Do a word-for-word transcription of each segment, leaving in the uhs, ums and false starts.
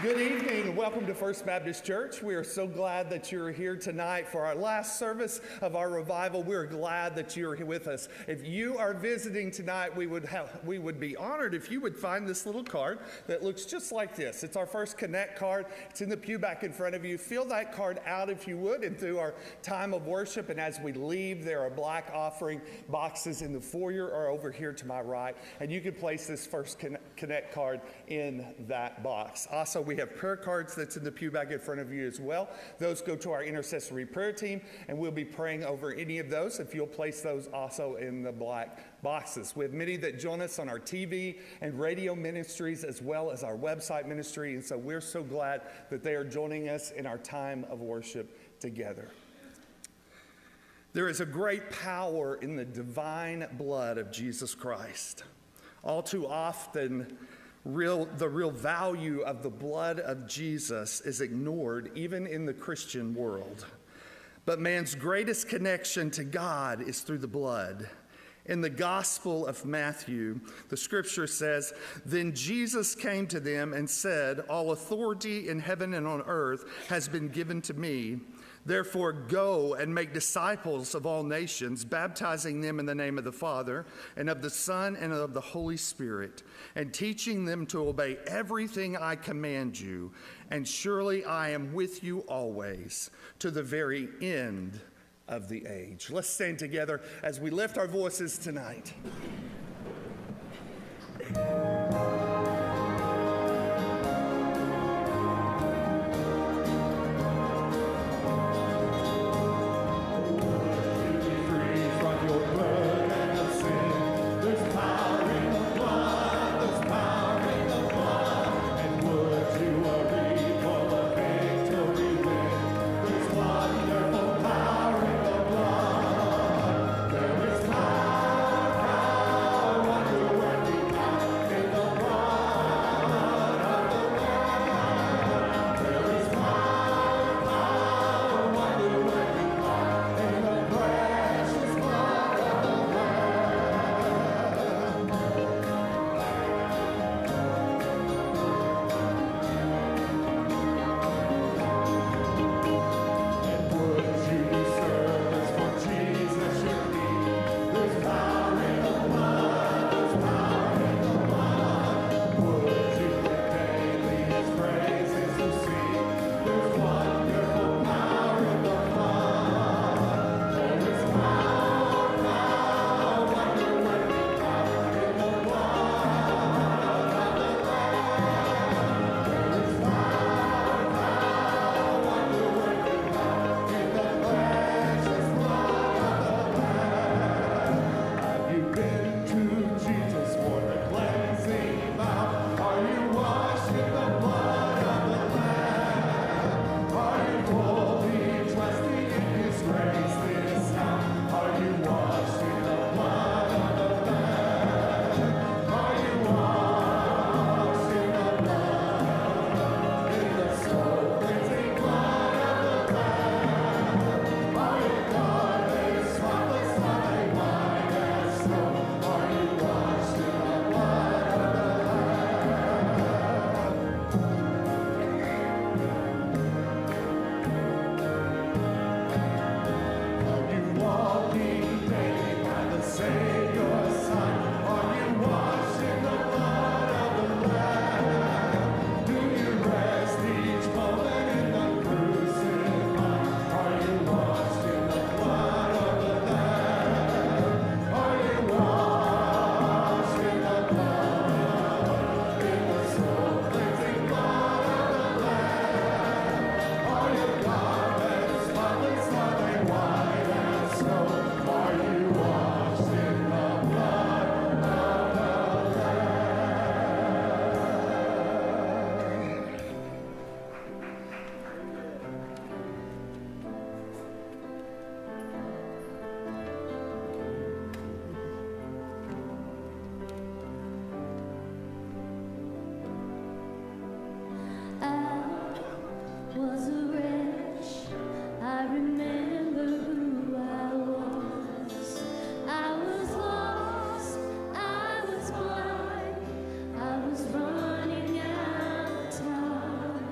Good evening and welcome to First Baptist Church. We are so glad that you're here tonight for our last service of our revival. We're glad that you're here with us. If you are visiting tonight, we would have, we would be honored if you would find this little card that looks just like this. It's our First Connect card. It's in the pew back in front of you. Fill that card out if you would, and through our time of worship and as we leave, there are black offering boxes in the foyer or over here to my right, and you can place this First Connect card in that box. Also, we have prayer cards that's in the pew back in front of you as well. Those go to our intercessory prayer team, and we'll be praying over any of those if you'll place those also in the black boxes. We have many that join us on our T V and radio ministries as well as our website ministry, and so we're so glad that they are joining us in our time of worship together. There is a great power in the divine blood of Jesus Christ. All too often, Real, the real value of the blood of Jesus is ignored even in the Christian world. But man's greatest connection to God is through the blood. In the Gospel of Matthew, the scripture says, "Then Jesus came to them and said, 'All authority in heaven and on earth has been given to me. Therefore, go and make disciples of all nations, baptizing them in the name of the Father and of the Son and of the Holy Spirit, and teaching them to obey everything I command you. And surely I am with you always, to the very end of the age.'" Let's stand together as we lift our voices tonight. Running out of time.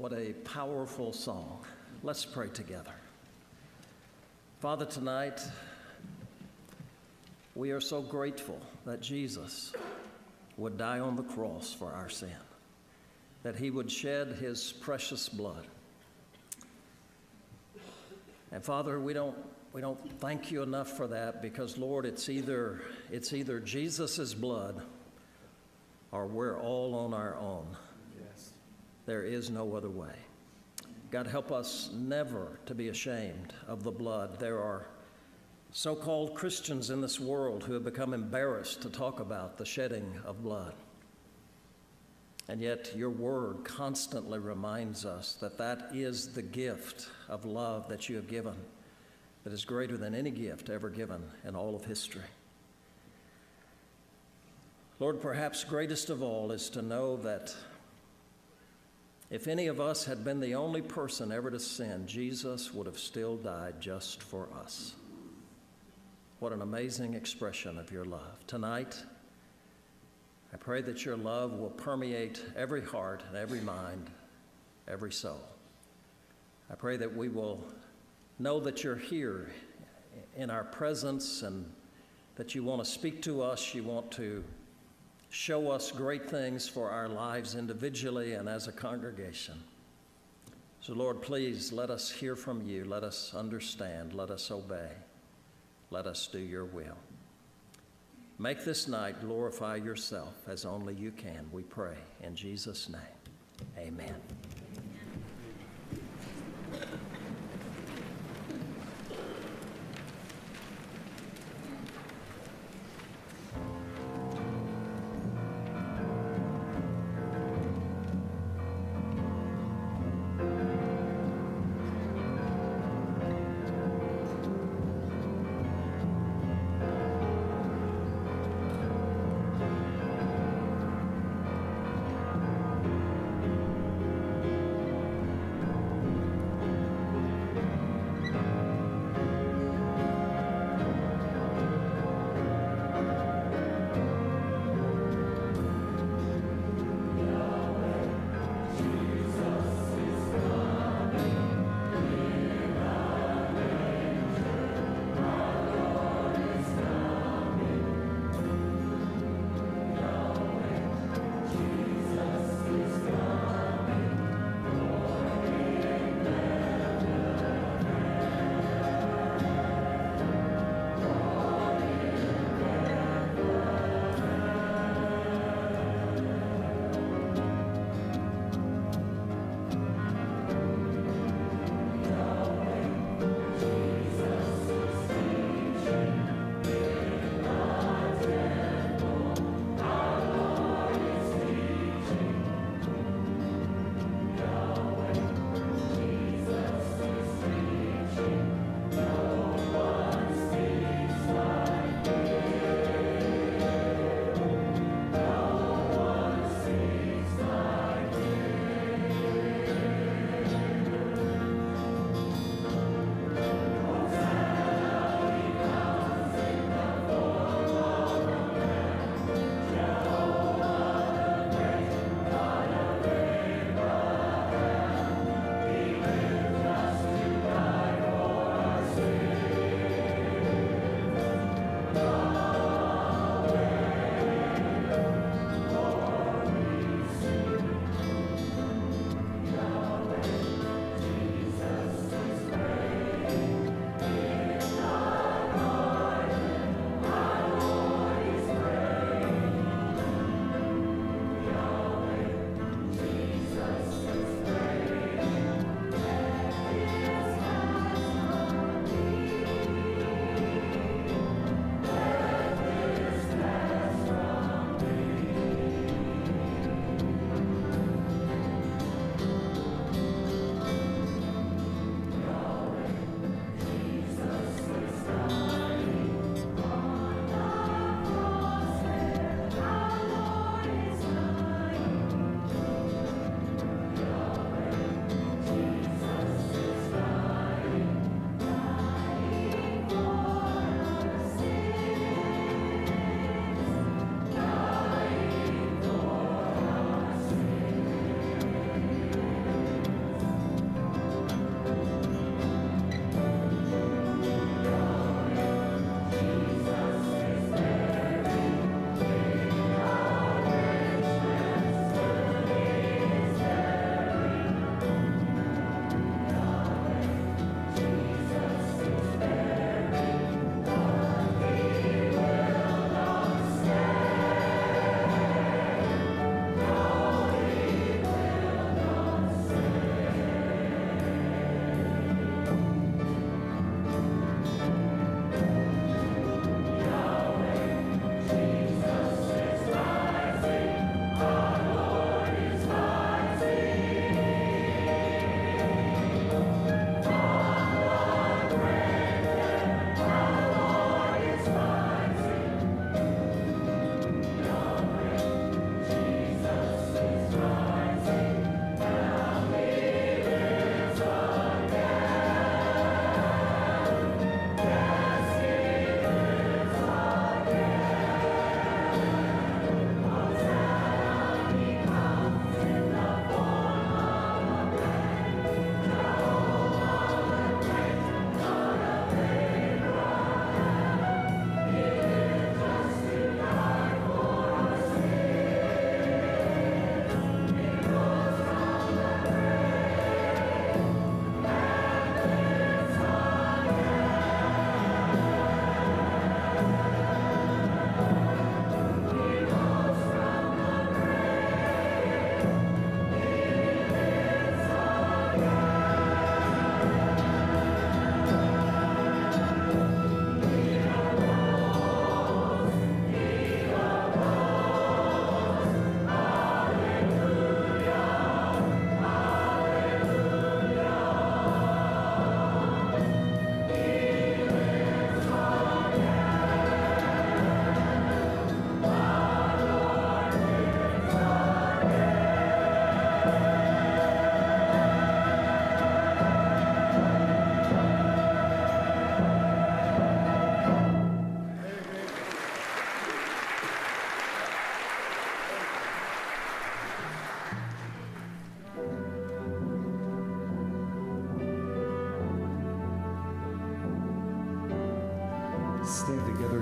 What a powerful song. Let's pray together. Father, tonight, we are so grateful that Jesus would die on the cross for our sin, that he would shed his precious blood. And Father, we don't we don't thank you enough for that, because Lord, it's either it's either Jesus' blood or we're all on our own. Yes. There is no other way. God, help us never to be ashamed of the blood. There are so-called Christians in this world who have become embarrassed to talk about the shedding of blood. And yet your word constantly reminds us that that is the gift of love that you have given, that is greater than any gift ever given in all of history. Lord, perhaps greatest of all is to know that if any of us had been the only person ever to sin, Jesus would have still died just for us. What an amazing expression of your love. Tonight, I pray that your love will permeate every heart and every mind, every soul. I pray that we will know that you're here in our presence and that you want to speak to us. You want to show us great things for our lives individually and as a congregation. So Lord, please let us hear from you. Let us understand. Let us obey. Let us do your will. Make this night glorify yourself as only you can, we pray. In Jesus' name, amen.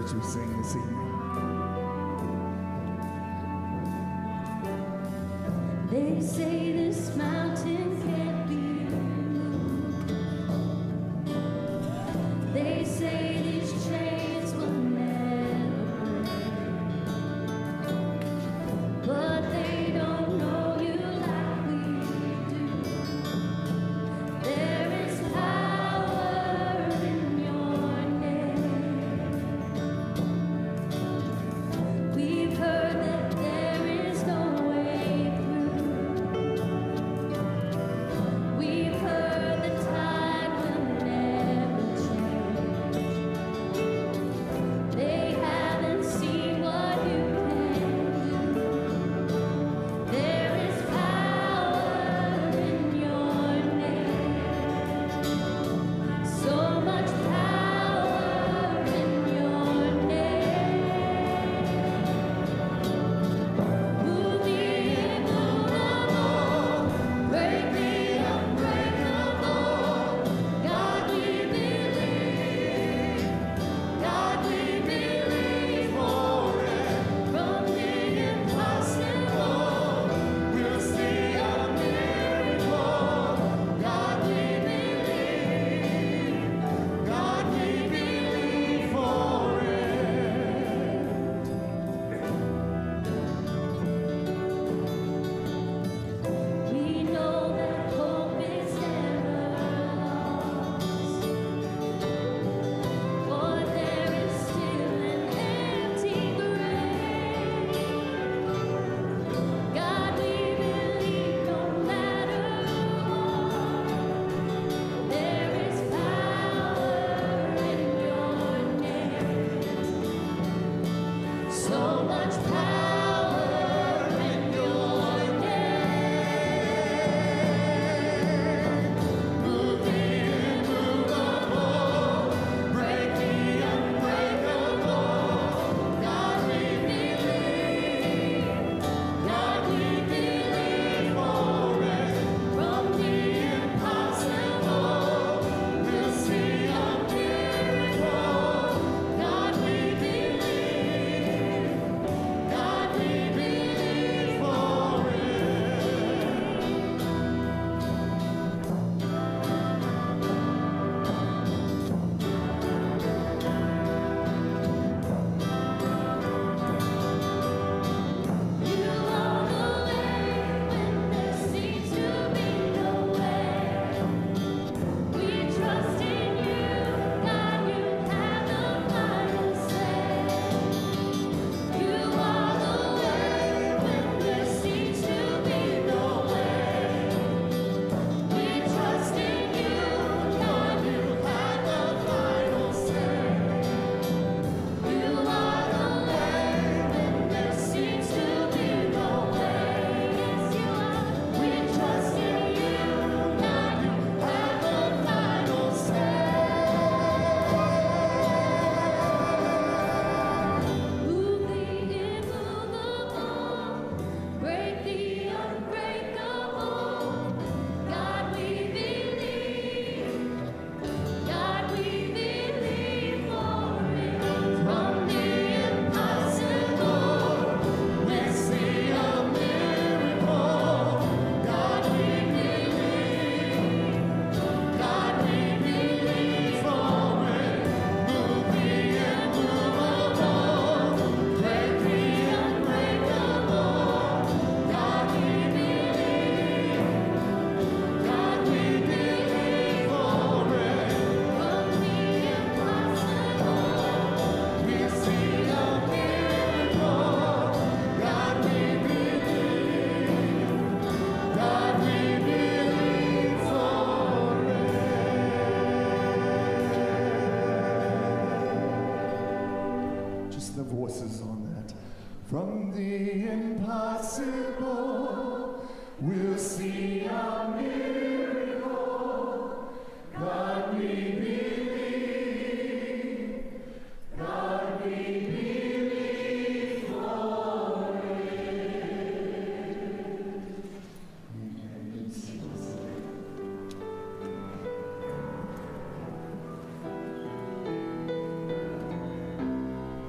as you sing this evening. They say this mountain can't be moved. They say these chains will never break. But they don't know you like we do. There is power in your name. We've heard that there is no way through. We've heard the tide will never change. They haven't seen what you can do. There is power in your name. So much power in your name. Move the immovable, break the unbreakable. God, we believe. God, we believe for it. From the impossible, we'll see a miracle. God, we believe. God, we believe for it. We know that hope is never lost, for there is still an empty grave. God, we believe no matter what, there is power in your name. So much power in your name. Move the immovable, break the unbreakable. God, we believe. God, we believe for it. From the impossible, we'll see a miracle. God, we believe. God, we believe for it. You are the way when there seems to be no way. We trust in you, God, you have the final say. You are the way when there seems to be no way. We trust in you, God, you have the final say. You are the way when there seems to be no way. Yes, you are. We trust in you, God, you have the final say. Move the immovable, break the unbreakable. God, we believe. God, we believe for it. From the impossible, we'll see a miracle. God, we believe. God, we believe for it. Move the immovable, break the unbreakable. God, we believe. God, we believe for it. From the impossible, we'll see a miracle. God, we believe. God, we believe for it. Just the voices on that. From the impossible, we'll see a miracle. God, we believe. God, we believe for it.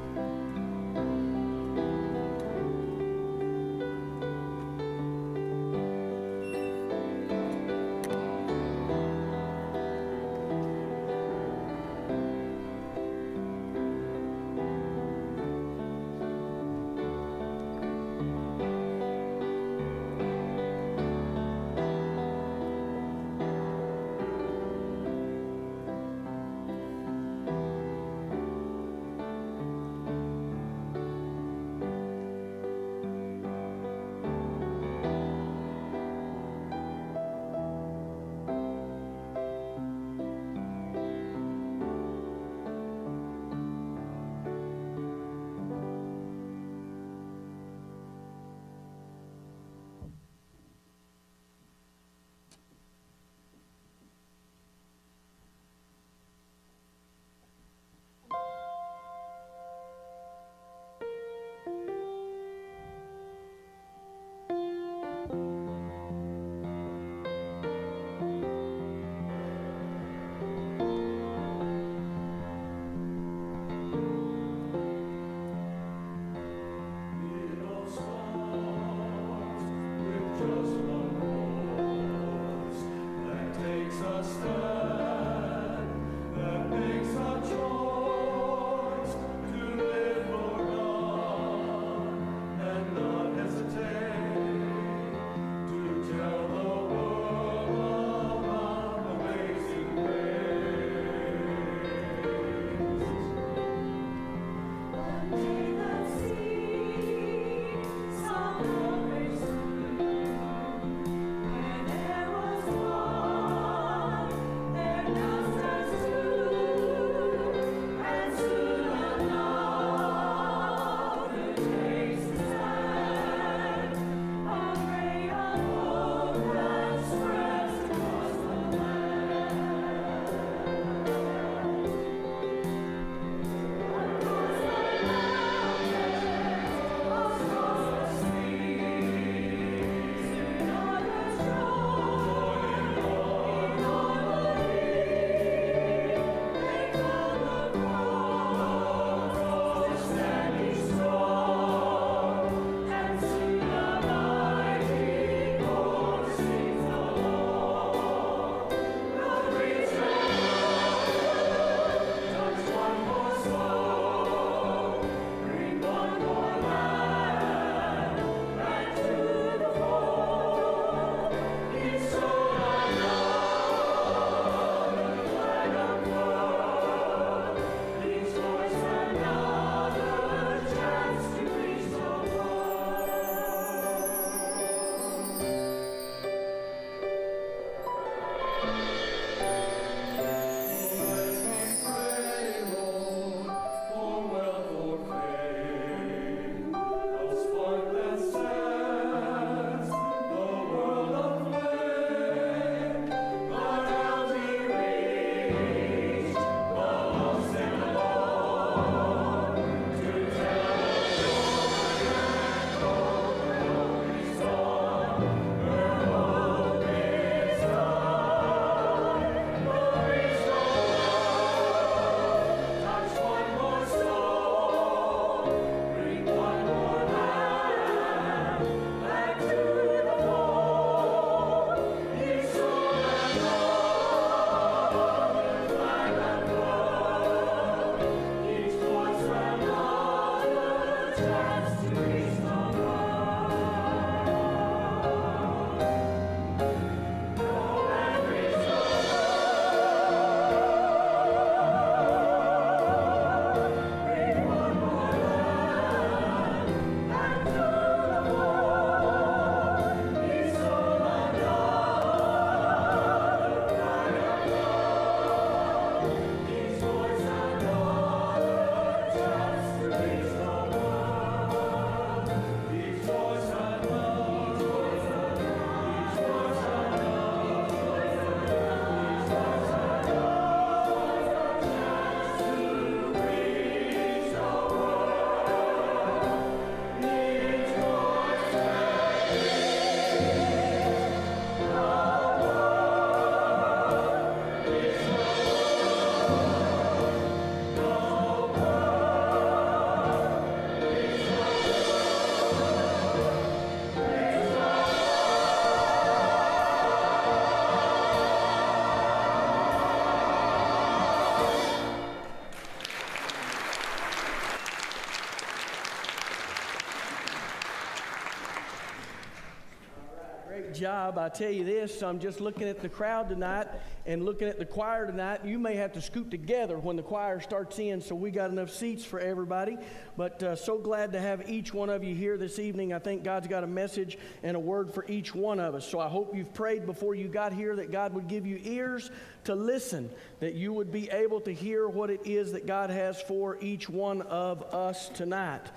Job. I tell you this, I'm just looking at the crowd tonight and looking at the choir tonight. You may have to scoot together when the choir starts in, so we got enough seats for everybody. But uh, so glad to have each one of you here this evening. I think God's got a message and a word for each one of us. So I hope you've prayed before you got here that God would give you ears to listen, that you would be able to hear what it is that God has for each one of us tonight.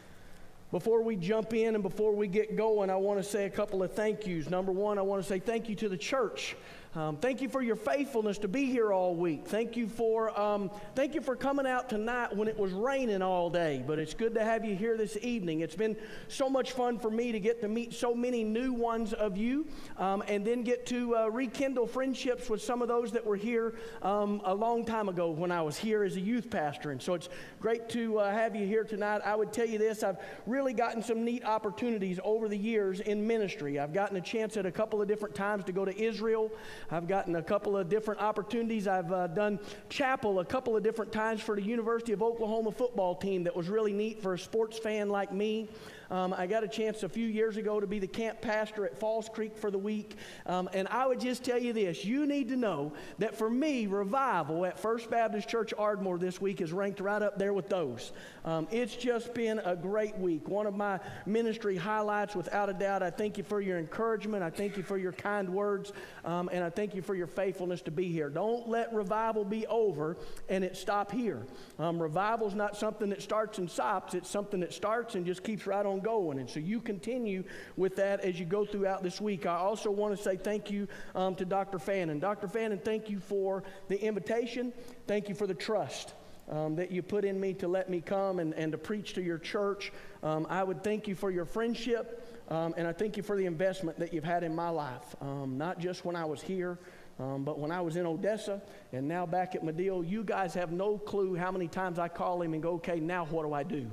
Before we jump in and before we get going, I want to say a couple of thank yous. Number one, I want to say thank you to the church. Um, thank you for your faithfulness to be here all week. Thank you for um, thank you for coming out tonight when it was raining all day. But it's good to have you here this evening. It's been so much fun for me to get to meet so many new ones of you, um, and then get to uh, rekindle friendships with some of those that were here um, a long time ago when I was here as a youth pastor. And so it's great to uh, have you here tonight. I would tell you this: I've really gotten some neat opportunities over the years in ministry. I've gotten a chance at a couple of different times to go to Israel. I've gotten a couple of different opportunities. I've uh, done chapel a couple of different times for the University of Oklahoma football team that was really neat for a sports fan like me. Um, I got a chance a few years ago to be the camp pastor at Falls Creek for the week. Um, and I would just tell you this: you need to know that for me, revival at First Baptist Church Ardmore this week is ranked right up there with those. Um, it's just been a great week. One of my ministry highlights, without a doubt. I thank you for your encouragement. I thank you for your kind words. Um, and I thank you for your faithfulness to be here. Don't let revival be over and it stop here. Um, revival is not something that starts and stops. It's something that starts and just keeps right on going. And so you continue with that as you go throughout this week. I also want to say thank you um, to Doctor Fannin. Doctor Fannin, thank you for the invitation. Thank you for the trust um, that you put in me to let me come and, and to preach to your church. Um, I would thank you for your friendship. Um, and I thank you for the investment that you've had in my life, um, not just when I was here, um, but when I was in Odessa and now back at Madill. You guys have no clue how many times I call him and go, okay, now what do I do?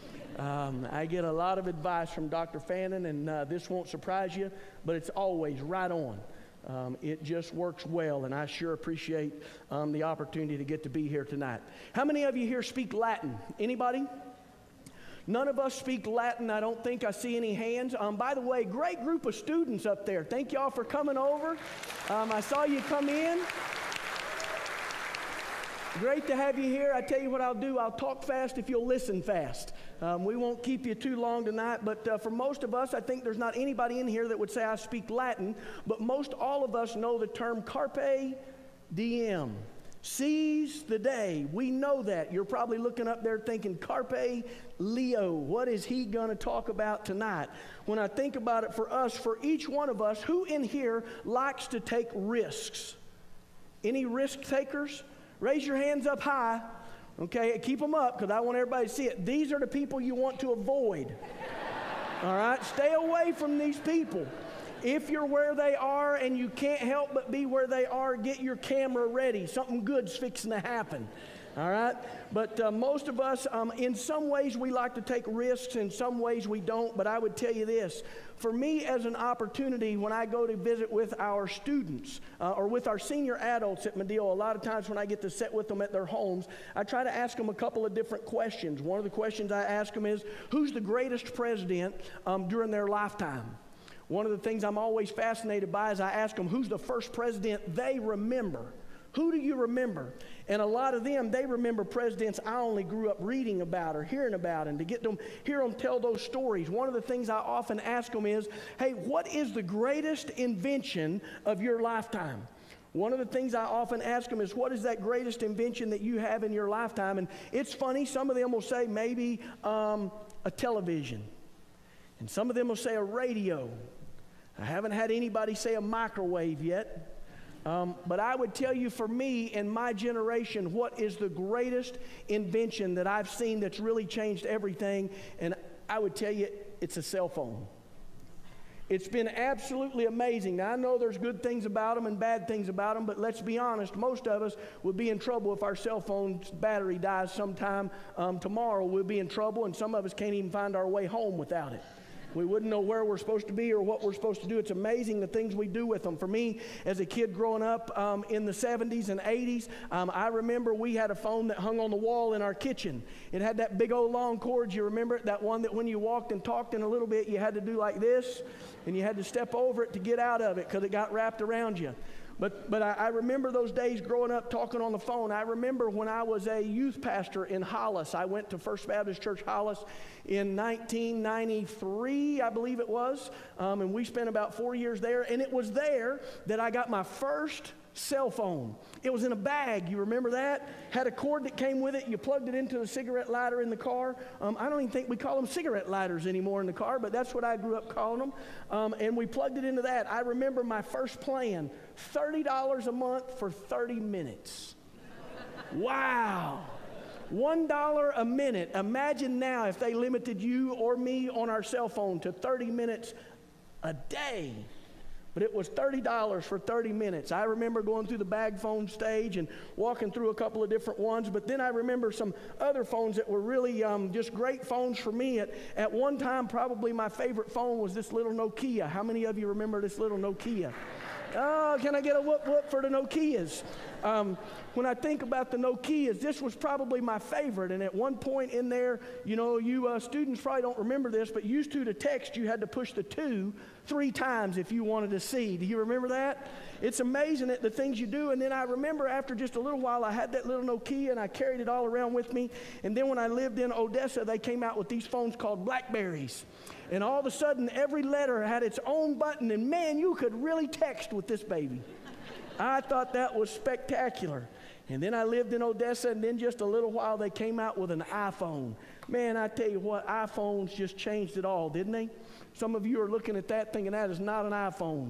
Um, I get a lot of advice from Doctor Fannin, and uh, this won't surprise you, but it's always right on. Um, it just works well, and I sure appreciate um, the opportunity to get to be here tonight. How many of you here speak Latin? Anybody? None of us speak Latin. I don't think I see any hands. Um, by the way, great group of students up there. Thank y'all for coming over. Um, I saw you come in. Great to have you here. I tell you what I'll do. I'll talk fast if you'll listen fast. Um, we won't keep you too long tonight, but uh, for most of us, I think there's not anybody in here that would say I speak Latin, but most all of us know the term Carpe Diem. Seize the day. We know that. You're probably looking up there thinking, Carpe Leo, what is he going to talk about tonight? When I think about it, for us, for each one of us, who in here likes to take risks? Any risk takers? Raise your hands up high. Okay, keep them up because I want everybody to see it. These are the people you want to avoid. All right, stay away from these people. If you're where they are and you can't help but be where they are, get your camera ready. Something good's fixing to happen. All right? But uh, most of us, um, in some ways, we like to take risks. In some ways, we don't. But I would tell you this. For me, as an opportunity, when I go to visit with our students uh, or with our senior adults at Medill, a lot of times when I get to sit with them at their homes, I try to ask them a couple of different questions. One of the questions I ask them is, who's the greatest president um, during their lifetime? One of the things I'm always fascinated by is I ask them, who's the first president they remember? Who do you remember? And a lot of them, they remember presidents I only grew up reading about or hearing about, and to get them, hear them tell those stories. One of the things I often ask them is, hey, what is the greatest invention of your lifetime? One of the things I often ask them is, what is that greatest invention that you have in your lifetime? And it's funny, some of them will say maybe um, a television. And some of them will say a radio. I haven't had anybody say a microwave yet. Um, but I would tell you, for me in my generation, what is the greatest invention that I've seen that's really changed everything? And I would tell you, it's a cell phone. It's been absolutely amazing. Now, I know there's good things about them and bad things about them, but let's be honest, most of us would be in trouble if our cell phone's battery dies sometime um, tomorrow. We'll be in trouble, and some of us can't even find our way home without it. We wouldn't know where we're supposed to be or what we're supposed to do. It's amazing the things we do with them. For me, as a kid growing up um, in the seventies and eighties, um, I remember we had a phone that hung on the wall in our kitchen. It had that big old long cord. You remember it? That one that when you walked and talked in a little bit, you had to do like this, and you had to step over it to get out of it because it got wrapped around you. But, but I, I remember those days growing up talking on the phone. I remember when I was a youth pastor in Hollis. I went to First Baptist Church Hollis in nineteen ninety-three, I believe it was. Um, and we spent about four years there. And it was there that I got my first cell phone. It was in a bag. You remember that? Had a cord that came with it. You plugged it into the cigarette lighter in the car. Um, I don't even think we call them cigarette lighters anymore in the car, but that's what I grew up calling them. Um, and we plugged it into that. I remember my first plan, thirty dollars a month for thirty minutes. Wow. one dollar a minute. Imagine now if they limited you or me on our cell phone to thirty minutes a day. But it was thirty dollars for thirty minutes. I remember going through the bag phone stage and walking through a couple of different ones. But then I remember some other phones that were really um, just great phones for me. At, at one time, probably my favorite phone was this little Nokia. How many of you remember this little Nokia? Oh, can I get a whoop whoop for the Nokias? Um, when I think about the Nokias, this was probably my favorite. And at one point in there, you know, you uh, students probably don't remember this, but used to to text, you had to push the two three times if you wanted to see. Do you remember that? It's amazing at the things you do. And then I remember after just a little while, I had that little Nokia and I carried it all around with me. And then when I lived in Odessa, they came out with these phones called Blackberries. And all of a sudden, every letter had its own button. And man, you could really text with this baby. I thought that was spectacular. And then I lived in Odessa, and then just a little while, they came out with an iPhone. Man, I tell you what, iPhones just changed it all, didn't they? Some of you are looking at that thinking that is not an iPhone.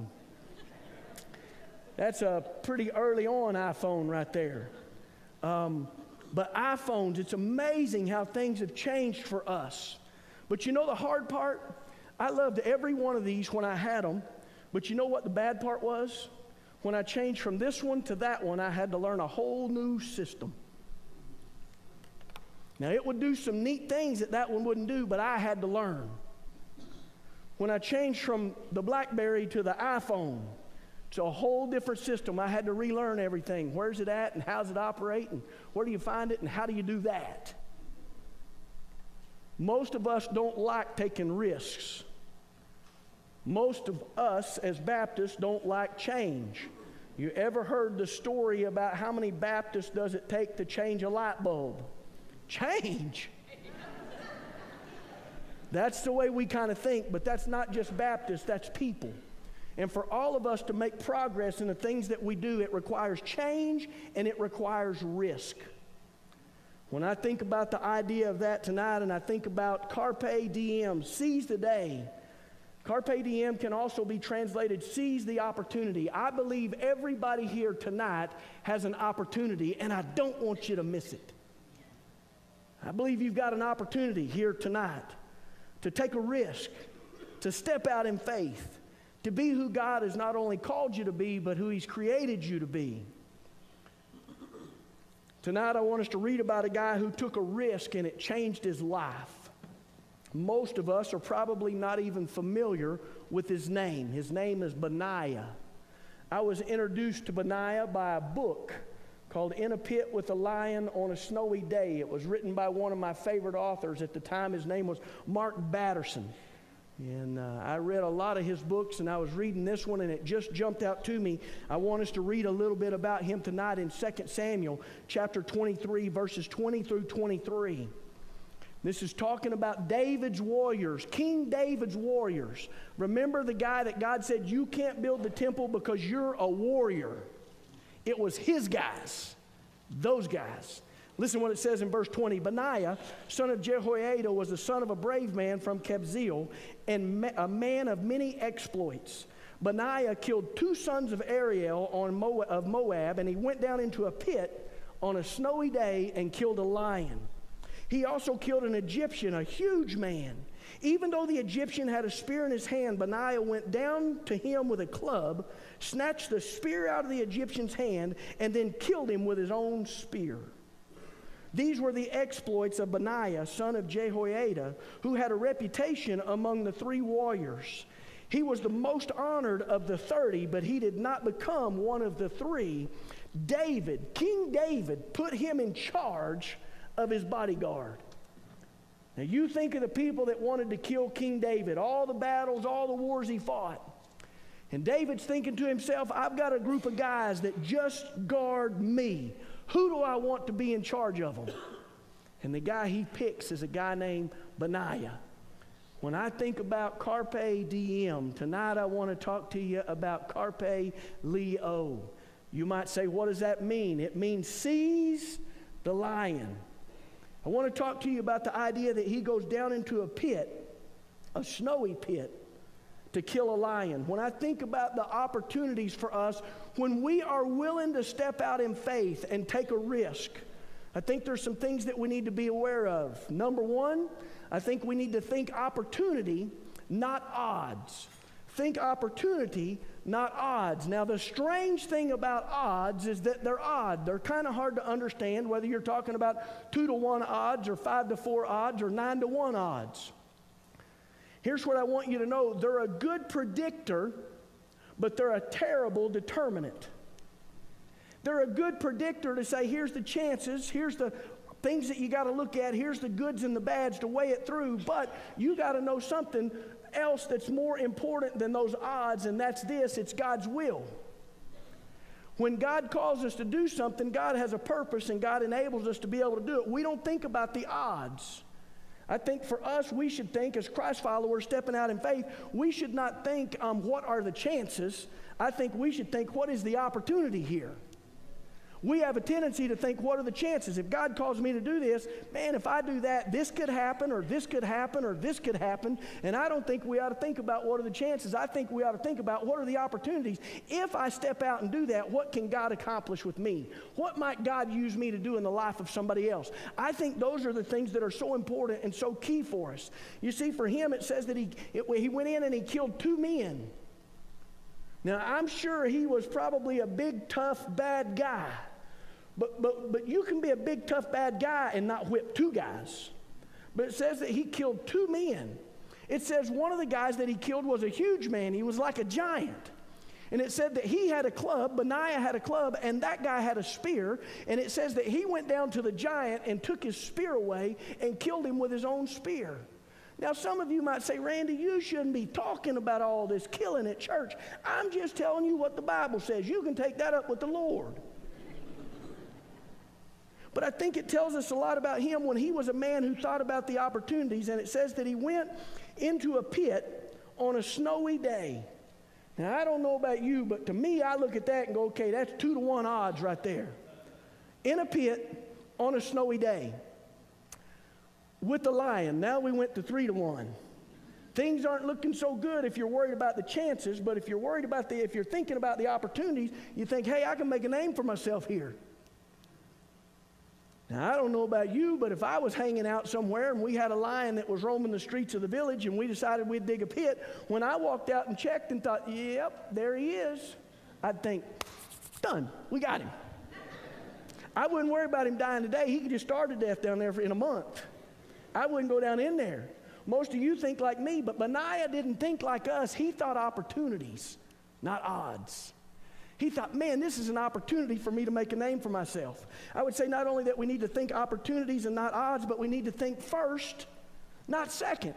That's a pretty early on iPhone right there. Um, but iPhones, it's amazing how things have changed for us. But you know the hard part? I loved every one of these when I had them. But you know what the bad part was? When I changed from this one to that one, I had to learn a whole new system. Now, it would do some neat things that that one wouldn't do, but I had to learn. When I changed from the BlackBerry to the iPhone, it's a whole different system. I had to relearn everything. Where's it at, and how's it operate, and where do you find it, and how do you do that? Most of us don't like taking risks. Most of us as Baptists don't like change. You ever heard the story about how many Baptists does it take to change a light bulb? Change. That's the way we kind of think, but that's not just Baptists, that's people. And for all of us to make progress in the things that we do, it requires change and it requires risk. When I think about the idea of that tonight, and I think about Carpe Diem, seize the day. Carpe Diem can also be translated, seize the opportunity. I believe everybody here tonight has an opportunity, and I don't want you to miss it. I believe you've got an opportunity here tonight to take a risk, to step out in faith, to be who God has not only called you to be, but who He's created you to be. Tonight I want us to read about a guy who took a risk and it changed his life. Most of us are probably not even familiar with his name. His name is Benaiah. I was introduced to Benaiah by a book called In a Pit with a Lion on a Snowy Day. It was written by one of my favorite authors at the time. His name was Mark Batterson. And uh, I read a lot of his books, and I was reading this one, and it just jumped out to me. I want us to read a little bit about him tonight in Second Samuel chapter twenty-three, verses twenty through twenty-three. This is talking about David's warriors, King David's warriors. Remember the guy that God said, you can't build the temple because you're a warrior. It was his guys, those guys. Listen what it says in verse twenty. Benaiah, son of Jehoiada, was the son of a brave man from Kabzeel and a man of many exploits. Benaiah killed two sons of Ariel on Moab, of Moab, and he went down into a pit on a snowy day and killed a lion. He also killed an Egyptian, a huge man. Even though the Egyptian had a spear in his hand, Benaiah went down to him with a club, snatched the spear out of the Egyptian's hand, and then killed him with his own spear. These were the exploits of Benaiah, son of Jehoiada, who had a reputation among the three warriors. He was the most honored of the thirty, but he did not become one of the three. David, King David, put him in charge of his bodyguard. Now you think of the people that wanted to kill King David, all the battles, all the wars he fought. And David's thinking to himself, I've got a group of guys that just guard me. Who do I want to be in charge of them? And the guy he picks is a guy named Benaiah. When I think about Carpe Diem, tonight I want to talk to you about Carpe Leo. You might say, what does that mean? It means seize the lion. I want to talk to you about the idea that he goes down into a pit, a snowy pit, to kill a lion. When I think about the opportunities for us, when we are willing to step out in faith and take a risk, I think there's some things that we need to be aware of. Number one, I think we need to think opportunity, not odds. Think opportunity, not odds. Now, the strange thing about odds is that they're odd. They're kind of hard to understand, whether you're talking about two to one odds or five to four odds or nine to one odds. Here's what I want you to know. They're a good predictor, but they're a terrible determinant. They're a good predictor to say, here's the chances, here's the things that you got to look at, here's the goods and the bads to weigh it through, but you got to know something else that's more important than those odds, and that's this: it's God's will. When God calls us to do something, God has a purpose, and God enables us to be able to do it. We don't think about the odds. I think for us, we should think, as Christ followers stepping out in faith, we should not think, um, what are the chances? I think we should think, what is the opportunity here? We have a tendency to think, what are the chances? If God calls me to do this, man, if I do that, this could happen, or this could happen, or this could happen. And I don't think we ought to think about what are the chances. I think we ought to think about what are the opportunities. If I step out and do that, what can God accomplish with me? What might God use me to do in the life of somebody else? I think those are the things that are so important and so key for us. You see, for him, it says that he, it, he went in and he killed two men. Now, I'm sure he was probably a big, tough, bad guy. But, but, but you can be a big, tough, bad guy and not whip two guys. But it says that he killed two men. It says one of the guys that he killed was a huge man. He was like a giant. And it said that he had a club, Benaiah had a club, and that guy had a spear. And it says that he went down to the giant and took his spear away and killed him with his own spear. Now, some of you might say, Randy, you shouldn't be talking about all this killing at church. I'm just telling you what the Bible says. You can take that up with the Lord. But I think it tells us a lot about him when he was a man who thought about the opportunities. And it says that he went into a pit on a snowy day. Now, I don't know about you, but to me, I look at that and go, okay, that's two to one odds right there. In a pit on a snowy day with the lion. Now we went to three to one. Things aren't looking so good if you're worried about the chances, but if you're worried about the, if you're thinking about the opportunities, you think, hey, I can make a name for myself here. Now, I don't know about you, but if I was hanging out somewhere and we had a lion that was roaming the streets of the village and we decided we'd dig a pit, when I walked out and checked and thought, yep, there he is, I'd think, done, we got him. I wouldn't worry about him dying today. He could just starve to death down there for, in a month. I wouldn't go down in there. Most of you think like me, but Benaiah didn't think like us. He thought opportunities, not odds. He thought, man, this is an opportunity for me to make a name for myself. I would say not only that we need to think opportunities and not odds, but we need to think first, not second.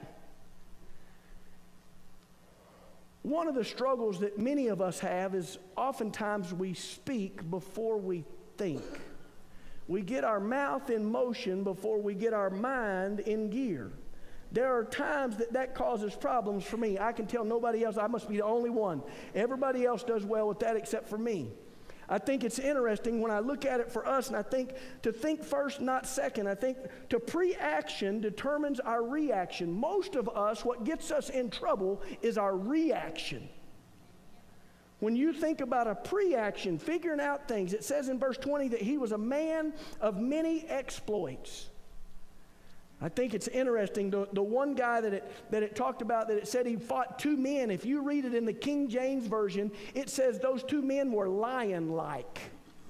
One of the struggles that many of us have is oftentimes we speak before we think. We get our mouth in motion before we get our mind in gear. There are times that that causes problems for me. I can tell nobody else. I must be the only one. Everybody else does well with that except for me. I think it's interesting when I look at it for us, and I think to think first, not second. I think to pre-action determines our reaction. Most of us, what gets us in trouble is our reaction. When you think about a pre-action, figuring out things, it says in verse twenty that he was a man of many exploits. I think it's interesting, the, the one guy that it, that it talked about, that it said he fought two men. If you read it in the King James Version, it says those two men were lion-like.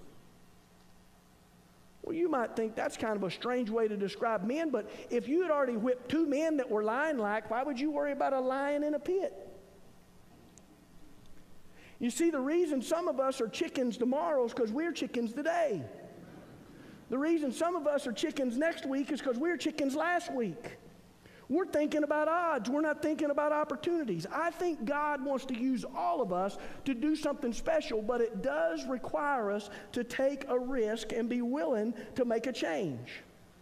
Well, you might think that's kind of a strange way to describe men, but if you had already whipped two men that were lion-like, why would you worry about a lion in a pit? You see, the reason some of us are chickens tomorrow is because we're chickens today. The reason some of us are chickens next week is because we were chickens last week. We're thinking about odds. We're not thinking about opportunities. I think God wants to use all of us to do something special, but it does require us to take a risk and be willing to make a change.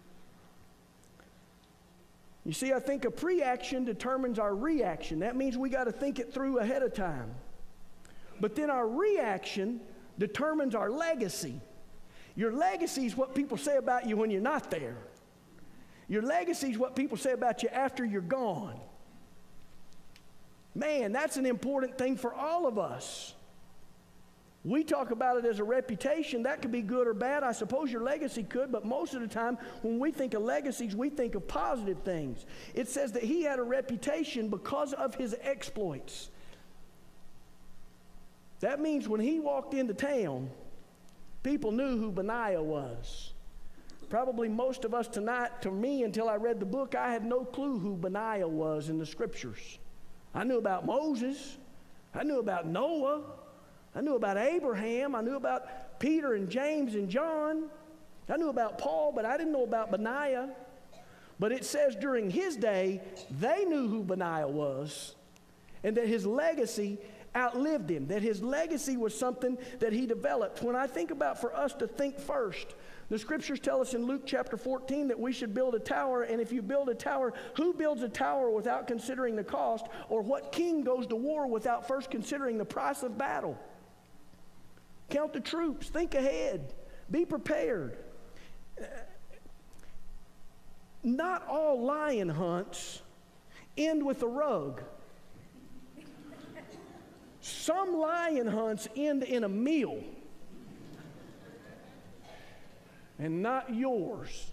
You see, I think a pre-action determines our reaction. That means we got to think it through ahead of time. But then our reaction determines our legacy. Your legacy is what people say about you when you're not there. Your legacy is what people say about you after you're gone. Man, that's an important thing for all of us. We talk about it as a reputation. That could be good or bad. I suppose your legacy could, but most of the time when we think of legacies, we think of positive things. It says that he had a reputation because of his exploits. That means when he walked into town, people knew who Benaiah was. Probably most of us tonight, to me, until I read the book, I had no clue who Benaiah was in the scriptures. I knew about Moses. I knew about Noah. I knew about Abraham. I knew about Peter and James and John. I knew about Paul, but I didn't know about Benaiah. But it says during his day, they knew who Benaiah was and that his legacy outlived him, that his legacy was something that he developed. When I think about for us to think first, the scriptures tell us in Luke chapter fourteen that we should build a tower, and if you build a tower, who builds a tower without considering the cost, or what king goes to war without first considering the price of battle? Count the troops, think ahead, be prepared. Not all lion hunts end with a rug. Some lion hunts end in a meal, and not yours.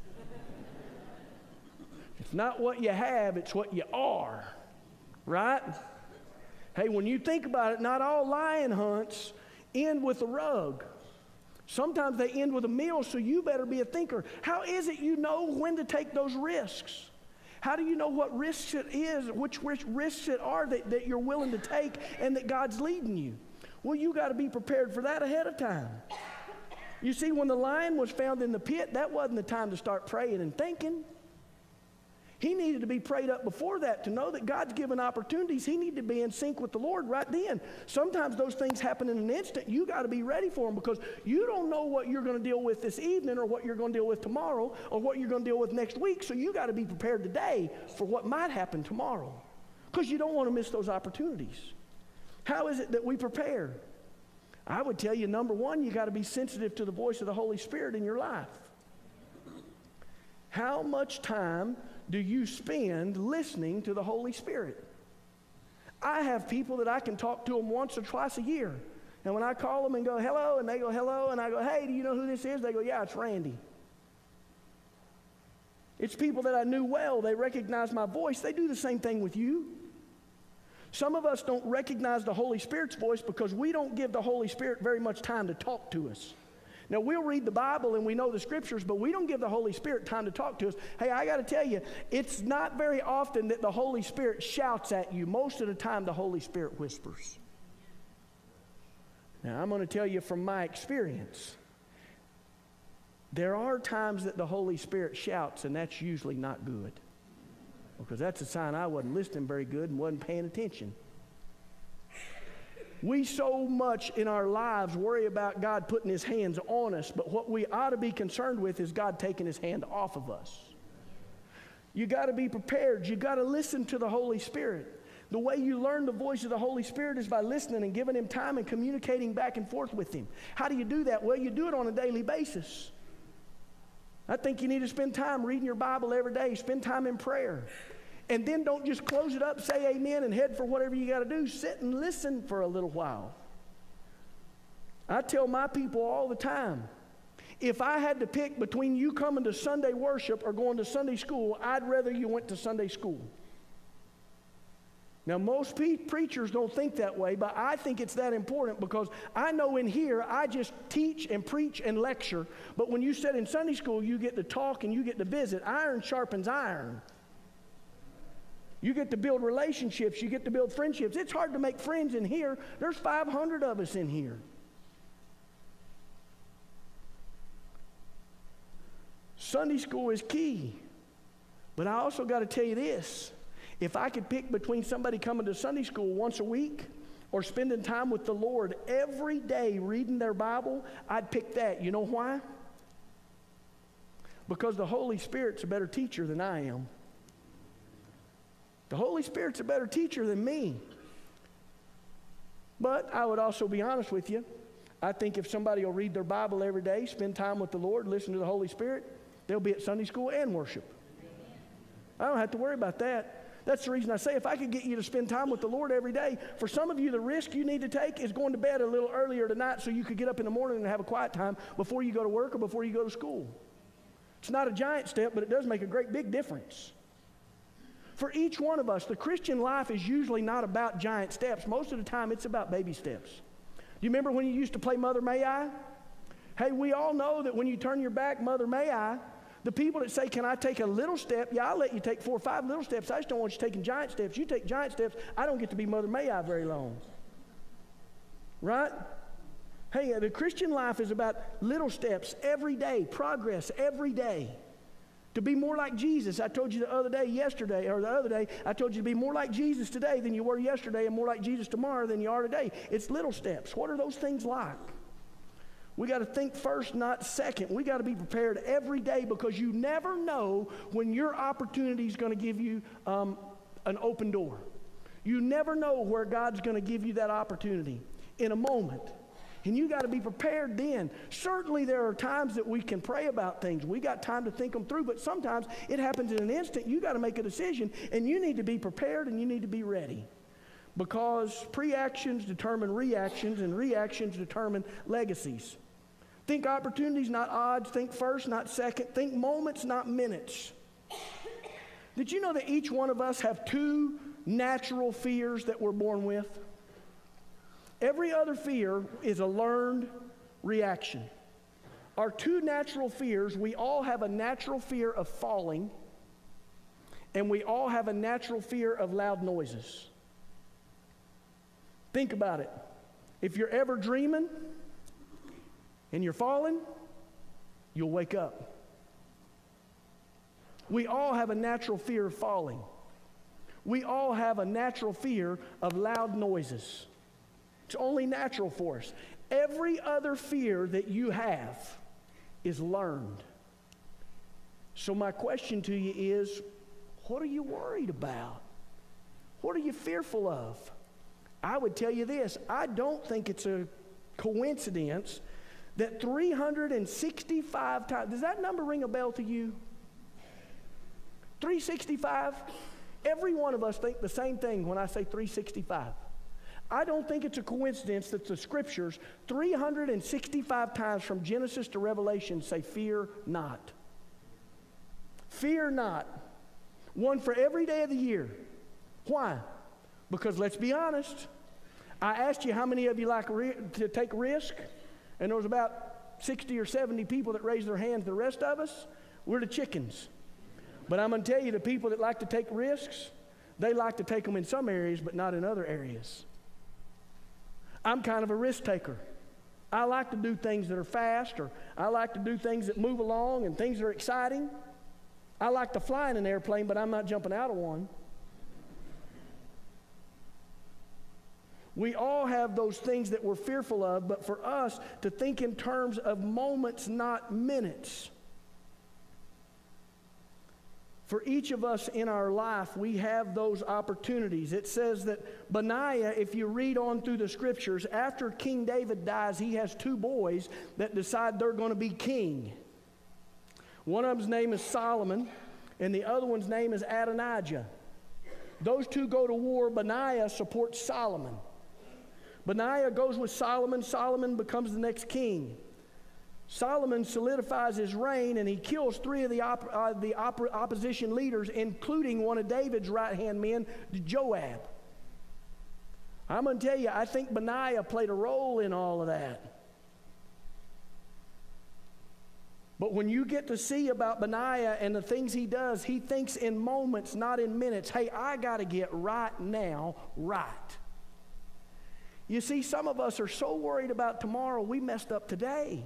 It's not what you have, it's what you are, right? Hey, when you think about it, not all lion hunts end with a rug. Sometimes they end with a meal, so you better be a thinker. How is it you know when to take those risks? How do you know what risks it is, which risks it are that, that you're willing to take and that God's leading you? Well, you got to be prepared for that ahead of time. You see, when the lion was found in the pit, that wasn't the time to start praying and thinking. He needed to be prayed up before that to know that God's given opportunities. He needed to be in sync with the Lord right then. Sometimes those things happen in an instant. You got to be ready for them because you don't know what you're going to deal with this evening or what you're going to deal with tomorrow or what you're going to deal with next week. So you got to be prepared today for what might happen tomorrow because you don't want to miss those opportunities. How is it that we prepare? I would tell you, number one, you got to be sensitive to the voice of the Holy Spirit in your life. How much time do you spend listening to the Holy Spirit? I have people that I can talk to them once or twice a year. And when I call them and go, hello, and they go, hello, and I go, hey, do you know who this is? They go, yeah, it's Randy. It's people that I knew well. They recognize my voice. They do the same thing with you. Some of us don't recognize the Holy Spirit's voice because we don't give the Holy Spirit very much time to talk to us. Now, we'll read the Bible and we know the Scriptures, but we don't give the Holy Spirit time to talk to us. Hey, I got to tell you, it's not very often that the Holy Spirit shouts at you. Most of the time, the Holy Spirit whispers. Now, I'm going to tell you from my experience, there are times that the Holy Spirit shouts, and that's usually not good, because that's a sign I wasn't listening very good and wasn't paying attention. We so much in our lives worry about God putting His hands on us, but what we ought to be concerned with is God taking His hand off of us. You got to be prepared. You got to listen to the Holy Spirit. The way you learn the voice of the Holy Spirit is by listening and giving Him time and communicating back and forth with Him. How do you do that? Well, you do it on a daily basis. I think you need to spend time reading your Bible every day. Spend time in prayer. And then don't just close it up, say amen, and head for whatever you got to do. Sit and listen for a little while. I tell my people all the time, if I had to pick between you coming to Sunday worship or going to Sunday school, I'd rather you went to Sunday school. Now, most pe- preachers don't think that way, but I think it's that important, because I know in here I just teach and preach and lecture, but when you sit in Sunday school, you get to talk and you get to visit. Iron sharpens iron. You get to build relationships. You get to build friendships. It's hard to make friends in here. There's five hundred of us in here. Sunday school is key. But I also got to tell you this. If I could pick between somebody coming to Sunday school once a week or spending time with the Lord every day reading their Bible, I'd pick that. You know why? Because the Holy Spirit's a better teacher than I am. The Holy Spirit's a better teacher than me. But I would also be honest with you. I think if somebody will read their Bible every day, spend time with the Lord, listen to the Holy Spirit, they'll be at Sunday school and worship. I don't have to worry about that. That's the reason I say if I could get you to spend time with the Lord every day, for some of you, the risk you need to take is going to bed a little earlier tonight so you could get up in the morning and have a quiet time before you go to work or before you go to school. It's not a giant step, but it does make a great big difference. For each one of us, the Christian life is usually not about giant steps. Most of the time, it's about baby steps. Do you remember when you used to play Mother May I? Hey, we all know that when you turn your back, Mother May I, the people that say, can I take a little step? Yeah, I'll let you take four or five little steps. I just don't want you taking giant steps. You take giant steps, I don't get to be Mother May I very long. Right? Hey, the Christian life is about little steps every day, progress every day. To be more like Jesus. I told you the other day, yesterday, or the other day, I told you to be more like Jesus today than you were yesterday, and more like Jesus tomorrow than you are today. It's little steps. What are those things like? We got to think first, not second. We got to be prepared every day, because you never know when your opportunity is going to give you um, an open door. You never know where God's going to give you that opportunity in a moment. And you got to be prepared then. Certainly there are times that we can pray about things. We got time to think them through, but sometimes it happens in an instant. You got to make a decision, and you need to be prepared and you need to be ready. Because pre-actions determine reactions, and reactions determine legacies. Think opportunities, not odds. Think first, not second. Think moments, not minutes. Did you know that each one of us have two natural fears that we're born with? Every other fear is a learned reaction. Our two natural fears, we all have a natural fear of falling, and we all have a natural fear of loud noises. Think about it. If you're ever dreaming and you're falling, you'll wake up. We all have a natural fear of falling. We all have a natural fear of loud noises. It's only natural for us. Every other fear that you have is learned. So my question to you is, what are you worried about? What are you fearful of? I would tell you this, I don't think it's a coincidence that three hundred sixty-five times, does that number ring a bell to you? three sixty-five? Every one of us think the same thing when I say three sixty-five. I don't think it's a coincidence that the scriptures three hundred sixty-five times from Genesis to Revelation say, fear not. Fear not. One for every day of the year. Why? Because let's be honest. I asked you how many of you like ri- to take risk, and there was about sixty or seventy people that raise their hands. The rest of us, we're the chickens. But I'm going to tell you, the people that like to take risks, they like to take them in some areas, but not in other areas. I'm kind of a risk taker. I like to do things that are fast, or I like to do things that move along and things that are exciting. I like to fly in an airplane, but I'm not jumping out of one. We all have those things that we're fearful of, but for us to think in terms of moments, not minutes. For each of us in our life, we have those opportunities. It says that Benaiah, if you read on through the scriptures, after King David dies, he has two boys that decide they're going to be king. One of them's name is Solomon, and the other one's name is Adonijah. Those two go to war. Benaiah supports Solomon. Benaiah goes with Solomon. Solomon becomes the next king. Solomon solidifies his reign, and he kills three of the, op- uh, the op- opposition leaders, including one of David's right-hand men, Joab. I'm going to tell you, I think Benaiah played a role in all of that. But when you get to see about Benaiah and the things he does, he thinks in moments, not in minutes. Hey, I got to get right now, right. You see, some of us are so worried about tomorrow, we messed up today.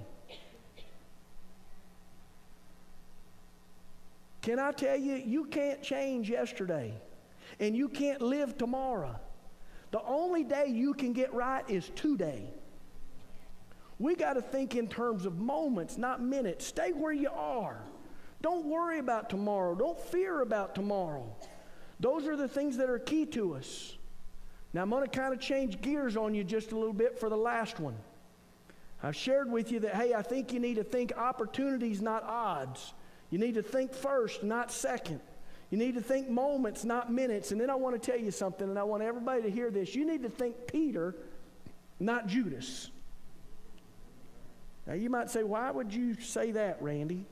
Can I tell you, you can't change yesterday, and you can't live tomorrow. The only day you can get right is today. We got to think in terms of moments, not minutes. Stay where you are. Don't worry about tomorrow. Don't fear about tomorrow. Those are the things that are key to us. Now, I'm going to kind of change gears on you just a little bit for the last one. I've shared with you that, hey, I think you need to think opportunities, not odds. You need to think first, not second. You need to think moments, not minutes. And then I want to tell you something, and I want everybody to hear this. You need to think Peter, not Judas. Now, you might say, why would you say that, Randy?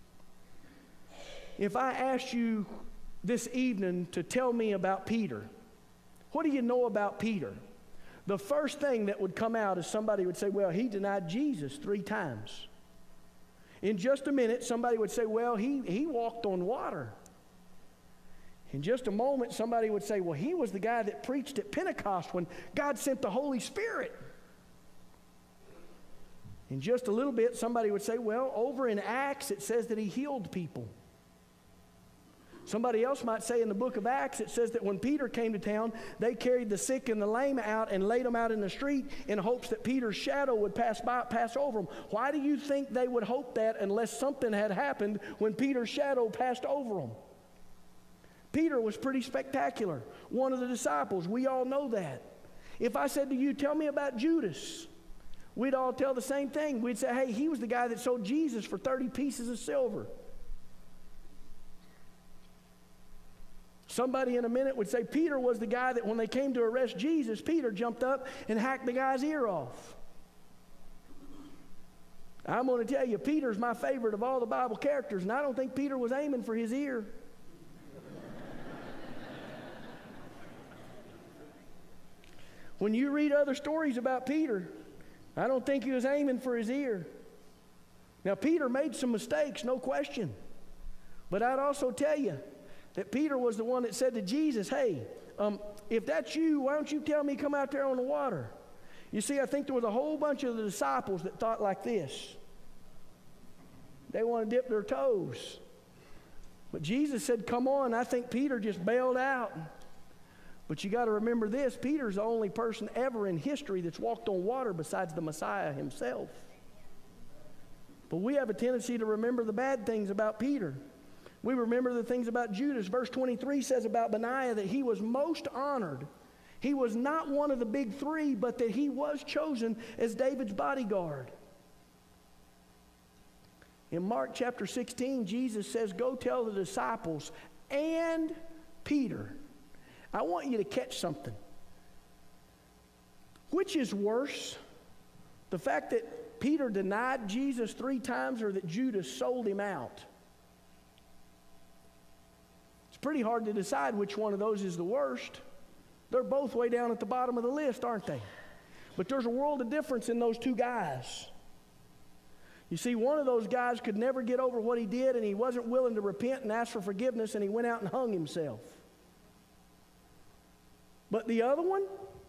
If I asked you this evening to tell me about Peter, what do you know about Peter? The first thing that would come out is somebody would say, well, he denied Jesus three times. In just a minute, somebody would say, well, he, he walked on water. In just a moment, somebody would say, well, he was the guy that preached at Pentecost when God sent the Holy Spirit. In just a little bit, somebody would say, well, over in Acts, it says that he healed people. Somebody else might say in the book of Acts, it says that when Peter came to town, they carried the sick and the lame out and laid them out in the street in hopes that Peter's shadow would pass by, pass over them. Why do you think they would hope that unless something had happened when Peter's shadow passed over them? Peter was pretty spectacular, one of the disciples. We all know that. If I said to you, tell me about Judas, we'd all tell the same thing. We'd say, hey, he was the guy that sold Jesus for thirty pieces of silver. Somebody in a minute would say Peter was the guy that when they came to arrest Jesus, Peter jumped up and hacked the guy's ear off. I'm going to tell you, Peter's my favorite of all the Bible characters, and I don't think Peter was aiming for his ear. When you read other stories about Peter, I don't think he was aiming for his ear. Now, Peter made some mistakes, no question. But I'd also tell you that Peter was the one that said to Jesus, hey, um, if that's you, why don't you tell me come out there on the water? You see, I think there was a whole bunch of the disciples that thought like this. They want to dip their toes. But Jesus said, come on. I think Peter just bailed out. But you got to remember this, Peter's the only person ever in history that's walked on water besides the Messiah himself. But we have a tendency to remember the bad things about Peter. We remember the things about Judas. Verse twenty-three says about Benaiah that he was most honored. He was not one of the big three, but that he was chosen as David's bodyguard. In Mark chapter sixteen, Jesus says, go tell the disciples and Peter. I want you to catch something. Which is worse? The fact that Peter denied Jesus three times or that Judas sold him out? It's pretty hard to decide which one of those is the worst. They're both way down at the bottom of the list, aren't they? But there's a world of difference in those two guys. You see, one of those guys could never get over what he did, and he wasn't willing to repent and ask for forgiveness, and he went out and hung himself. But the other one,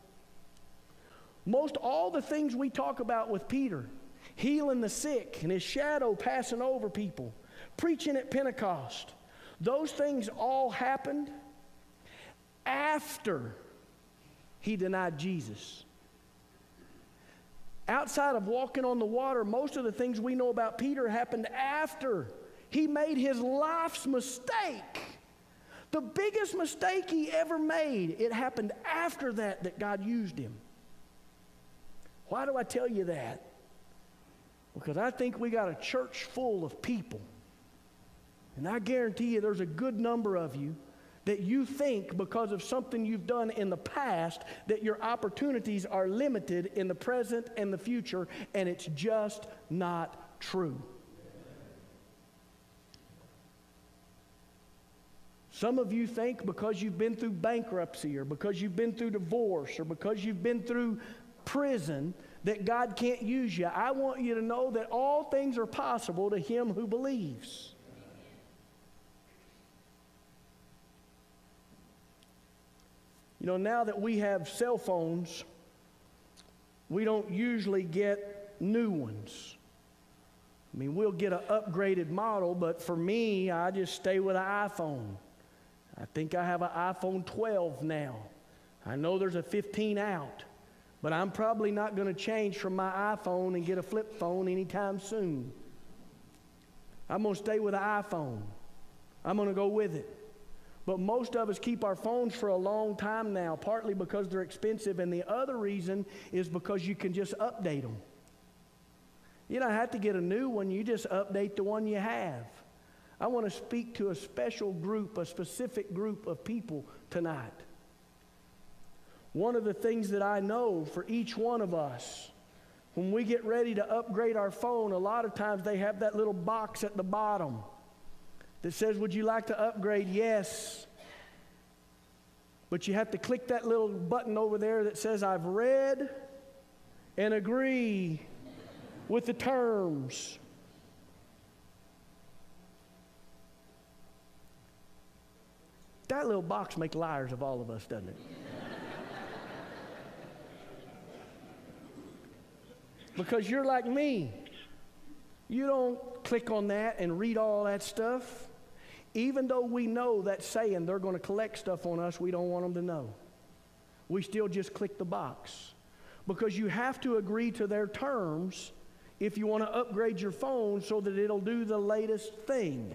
most all the things we talk about with Peter, healing the sick and his shadow passing over people, preaching at Pentecost, those things all happened after he denied Jesus. Outside of walking on the water, most of the things we know about Peter happened after he made his life's mistake. The biggest mistake he ever made, it happened after that that God used him. Why do I tell you that? Because I think we got a church full of people, and I guarantee you there's a good number of you that you think because of something you've done in the past that your opportunities are limited in the present and the future, and it's just not true. Some of you think because you've been through bankruptcy or because you've been through divorce or because you've been through prison that God can't use you. I want you to know that all things are possible to him who believes. You know, now that we have cell phones, we don't usually get new ones. I mean, we'll get an upgraded model, but for me, I just stay with an iPhone. I think I have an iPhone twelve now. I know there's a fifteen out, but I'm probably not going to change from my iPhone and get a flip phone anytime soon. I'm going to stay with an iPhone. I'm going to go with it. But most of us keep our phones for a long time now, partly because they're expensive, and the other reason is because you can just update them. You don't have to get a new one, you just update the one you have. I want to speak to a special group, a specific group of people tonight. One of the things that I know for each one of us, when we get ready to upgrade our phone, a lot of times they have that little box at the bottom that says, would you like to upgrade? Yes. But you have to click that little button over there that says, I've read and agree with the terms. That little box makes liars of all of us, doesn't it? Because you're like me. You don't click on that and read all that stuff. Even though we know that saying they're going to collect stuff on us, we don't want them to know. We still just click the box. Because you have to agree to their terms if you want to upgrade your phone so that it'll do the latest thing.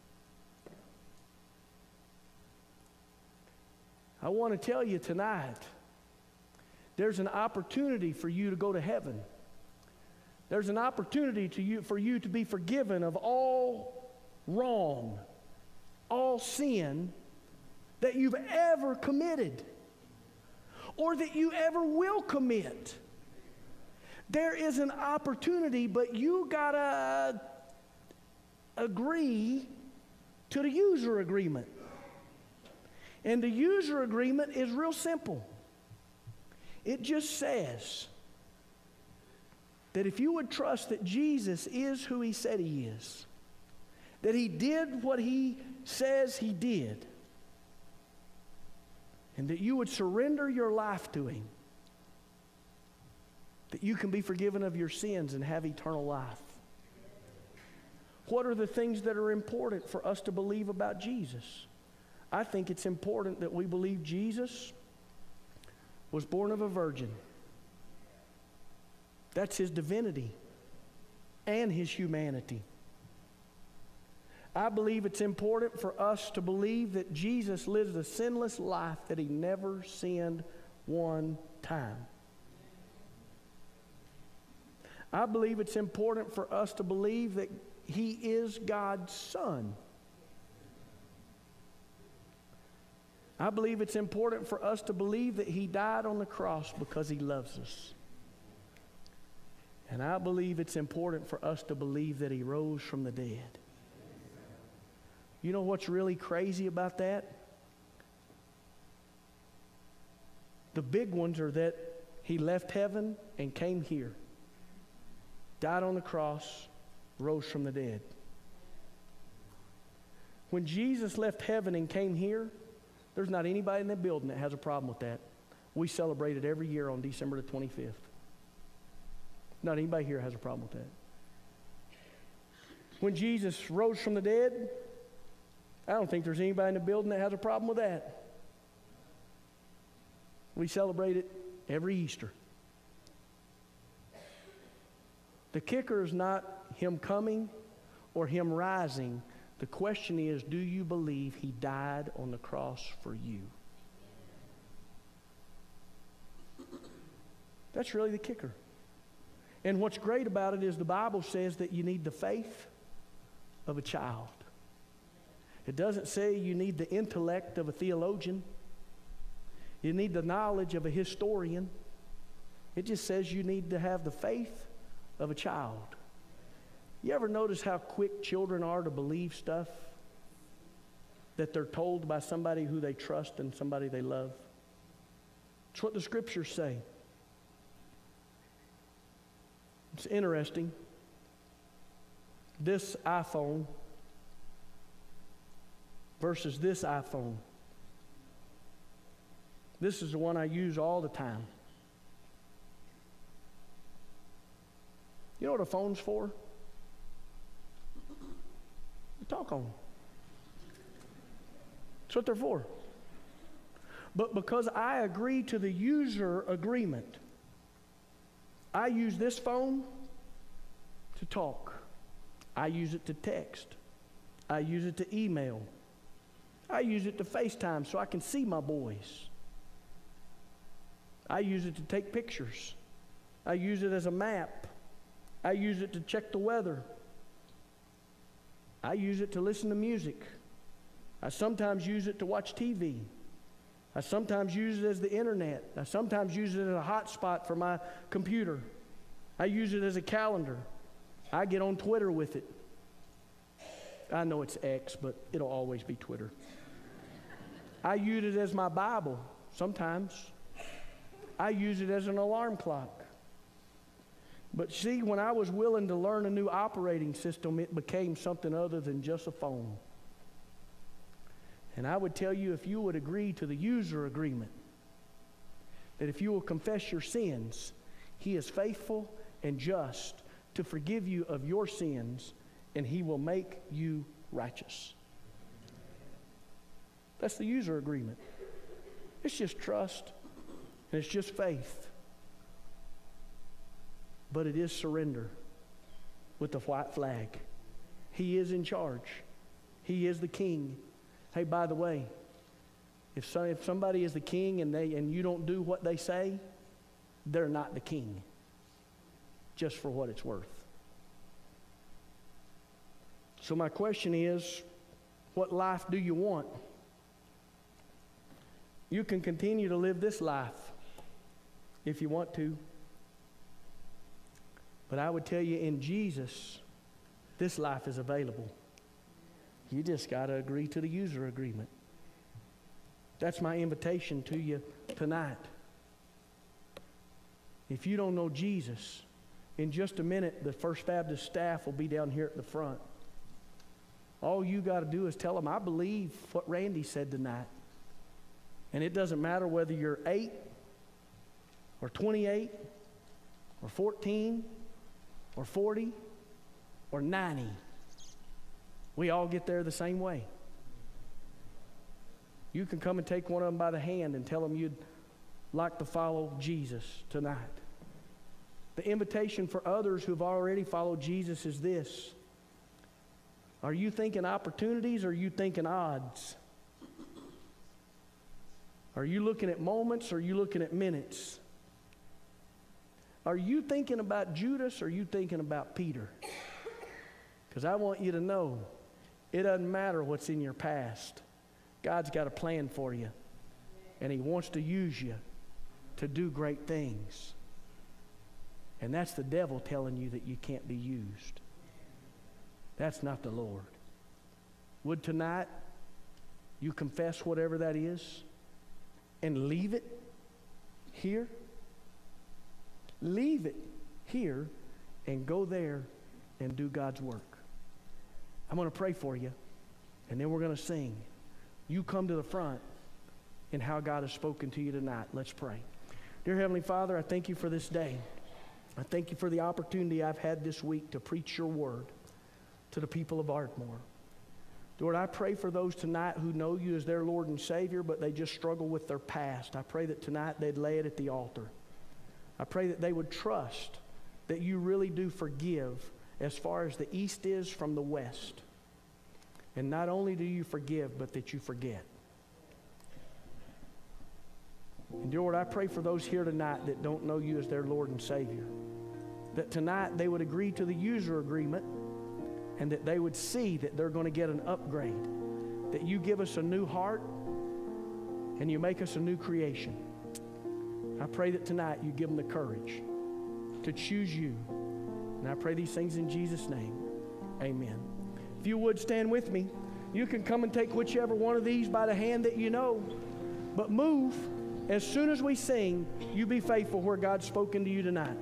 I want to tell you tonight, there's an opportunity for you to go to heaven. There's an opportunity to you, for you to be forgiven of all wrong, all sin that you've ever committed or that you ever will commit. There is an opportunity, but you gotta agree to the user agreement. And the user agreement is real simple. It just says that if you would trust that Jesus is who he said he is, that he did what he says he did, and that you would surrender your life to him, that you can be forgiven of your sins and have eternal life. What are the things that are important for us to believe about Jesus? I think it's important that we believe Jesus was born of a virgin. That's his divinity and his humanity. I believe it's important for us to believe that Jesus lived a sinless life, that he never sinned one time. I believe it's important for us to believe that he is God's Son. I believe it's important for us to believe that he died on the cross because he loves us. And I believe it's important for us to believe that he rose from the dead. You know what's really crazy about that? The big ones are that he left heaven and came here, died on the cross, rose from the dead. When Jesus left heaven and came here, there's not anybody in that building that has a problem with that. We celebrate it every year on December the twenty-fifth. Not anybody here has a problem with that. When Jesus rose from the dead, I don't think there's anybody in the building that has a problem with that. We celebrate it every Easter. The kicker is not him coming or him rising. The question is, do you believe he died on the cross for you? That's really the kicker. And what's great about it is the Bible says that you need the faith of a child. It doesn't say you need the intellect of a theologian. You need the knowledge of a historian. It just says you need to have the faith of a child. You ever notice how quick children are to believe stuff that they're told by somebody who they trust and somebody they love? It's what the scriptures say. It's interesting. This iPhone versus this iPhone. This is the one I use all the time. You know what a phone's for? You talk on them. That's what they're for. But because I agree to the user agreement, I use this phone to talk. I use it to text. I use it to email. I use it to FaceTime so I can see my boys. I use it to take pictures. I use it as a map. I use it to check the weather. I use it to listen to music. I sometimes use it to watch T V. I sometimes use it as the internet. I sometimes use it as a hotspot for my computer. I use it as a calendar. I get on Twitter with it. I know it's X, but it'll always be Twitter. I use it as my Bible sometimes. I use it as an alarm clock. But see, when I was willing to learn a new operating system, it became something other than just a phone. And I would tell you, if you would agree to the user agreement, that if you will confess your sins, he is faithful and just to forgive you of your sins, and he will make you righteous. That's the user agreement. It's just trust, and it's just faith. But it is surrender with the white flag. He is in charge. He is the king. Hey, by the way, if, so, if somebody is the king and, they, and you don't do what they say, they're not the king, just for what it's worth. So my question is, what life do you want? You can continue to live this life if you want to. But I would tell you, in Jesus, this life is available. You just got to agree to the user agreement. That's my invitation to you tonight. If you don't know Jesus, in just a minute, the First Baptist staff will be down here at the front. All you got to do is tell them, I believe what Randy said tonight. And it doesn't matter whether you're eight or twenty-eight or fourteen or forty or ninety. We all get there the same way. You can come and take one of them by the hand and tell them you'd like to follow Jesus tonight. The invitation for others who've already followed Jesus is this. Are you thinking opportunities or are you thinking odds? Are you looking at moments or are you looking at minutes? Are you thinking about Judas or are you thinking about Peter? Because I want you to know, it doesn't matter what's in your past. God's got a plan for you. And he wants to use you to do great things. And that's the devil telling you that you can't be used. That's not the Lord. Would tonight you confess whatever that is and leave it here? Leave it here and go there and do God's work. I'm going to pray for you, and then we're going to sing. You come to the front in how God has spoken to you tonight. Let's pray. Dear Heavenly Father, I thank you for this day. I thank you for the opportunity I've had this week to preach your word to the people of Ardmore. Lord, I pray for those tonight who know you as their Lord and Savior, but they just struggle with their past. I pray that tonight they'd lay it at the altar. I pray that they would trust that you really do forgive as far as the east is from the west. And not only do you forgive, but that you forget. And dear Lord, I pray for those here tonight that don't know you as their Lord and Savior, that tonight they would agree to the user agreement, and that they would see that they're going to get an upgrade, that you give us a new heart and you make us a new creation. I pray that tonight you give them the courage to choose you. And I pray these things in Jesus' name. Amen. If you would stand with me, you can come and take whichever one of these by the hand that you know, but move as soon as we sing. You be faithful where God's spoken to you tonight.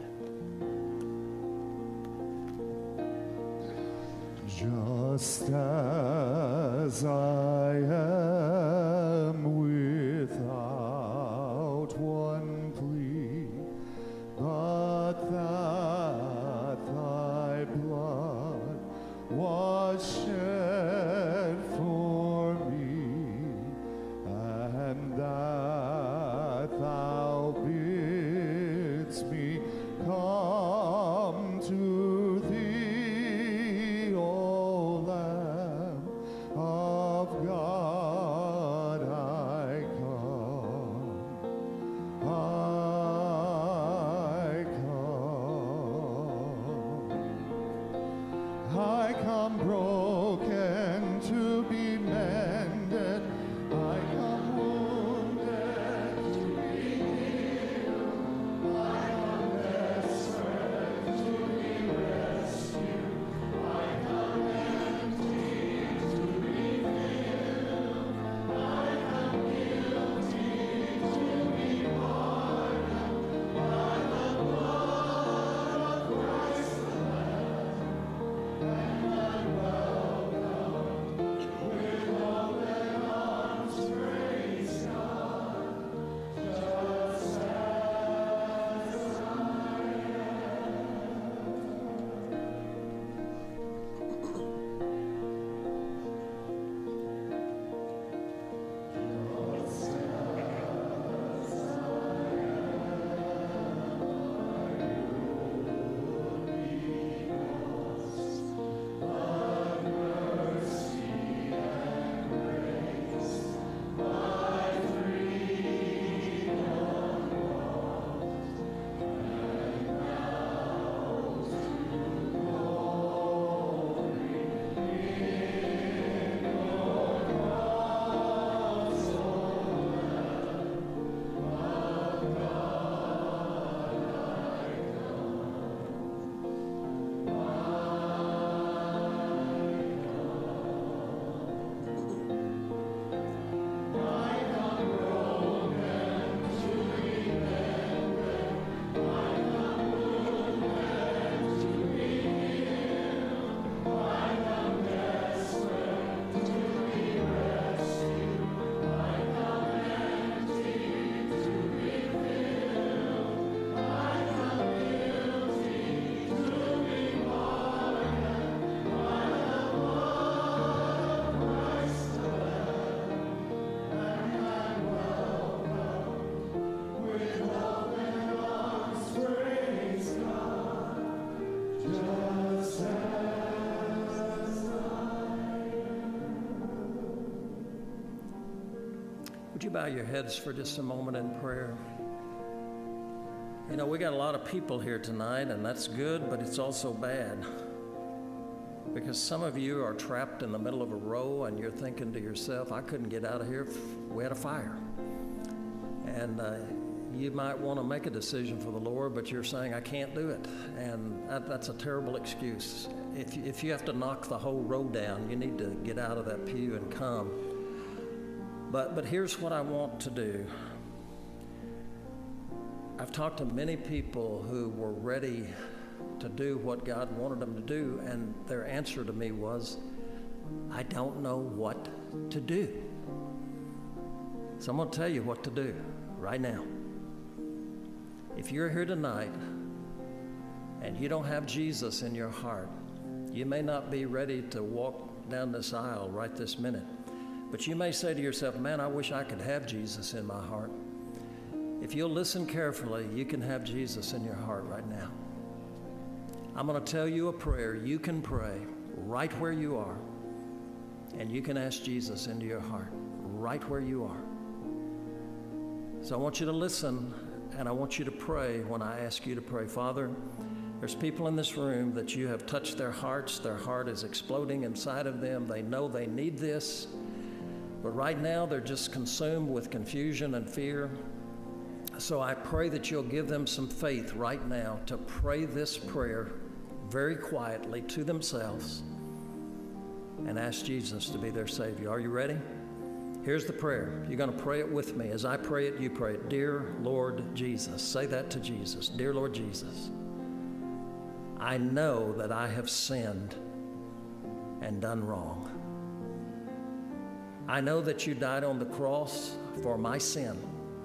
Just as I am without one plea, but that thy blood was shed for me, and that thou bidst me come to thee. Would you bow your heads for just a moment in prayer? You know, we got a lot of people here tonight, and that's good, but it's also bad. Because some of you are trapped in the middle of a row, and you're thinking to yourself, I couldn't get out of here if we had a fire. And uh, you might want to make a decision for the Lord, but you're saying, I can't do it. And that, that's a terrible excuse. If, if you have to knock the whole row down, you need to get out of that pew and come. But, but here's what I want to do. I've talked to many people who were ready to do what God wanted them to do, and their answer to me was, I don't know what to do. So I'm going to tell you what to do right now. If you're here tonight and you don't have Jesus in your heart, you may not be ready to walk down this aisle right this minute, but you may say to yourself, man, I wish I could have Jesus in my heart. If you'll listen carefully, you can have Jesus in your heart right now. I'm going to tell you a prayer you can pray right where you are, and you can ask Jesus into your heart right where you are. So I want you to listen, and I want you to pray when I ask you to pray. Father, there's people in this room that you have touched their hearts. Their heart is exploding inside of them. They know they need this, but right now they're just consumed with confusion and fear. So I pray that you'll give them some faith right now to pray this prayer very quietly to themselves and ask Jesus to be their Savior. Are you ready? Here's the prayer. You're going to pray it with me. As I pray it, you pray it. Dear Lord Jesus. Say that to Jesus. Dear Lord Jesus, I know that I have sinned and done wrong. I know that you died on the cross for my sin.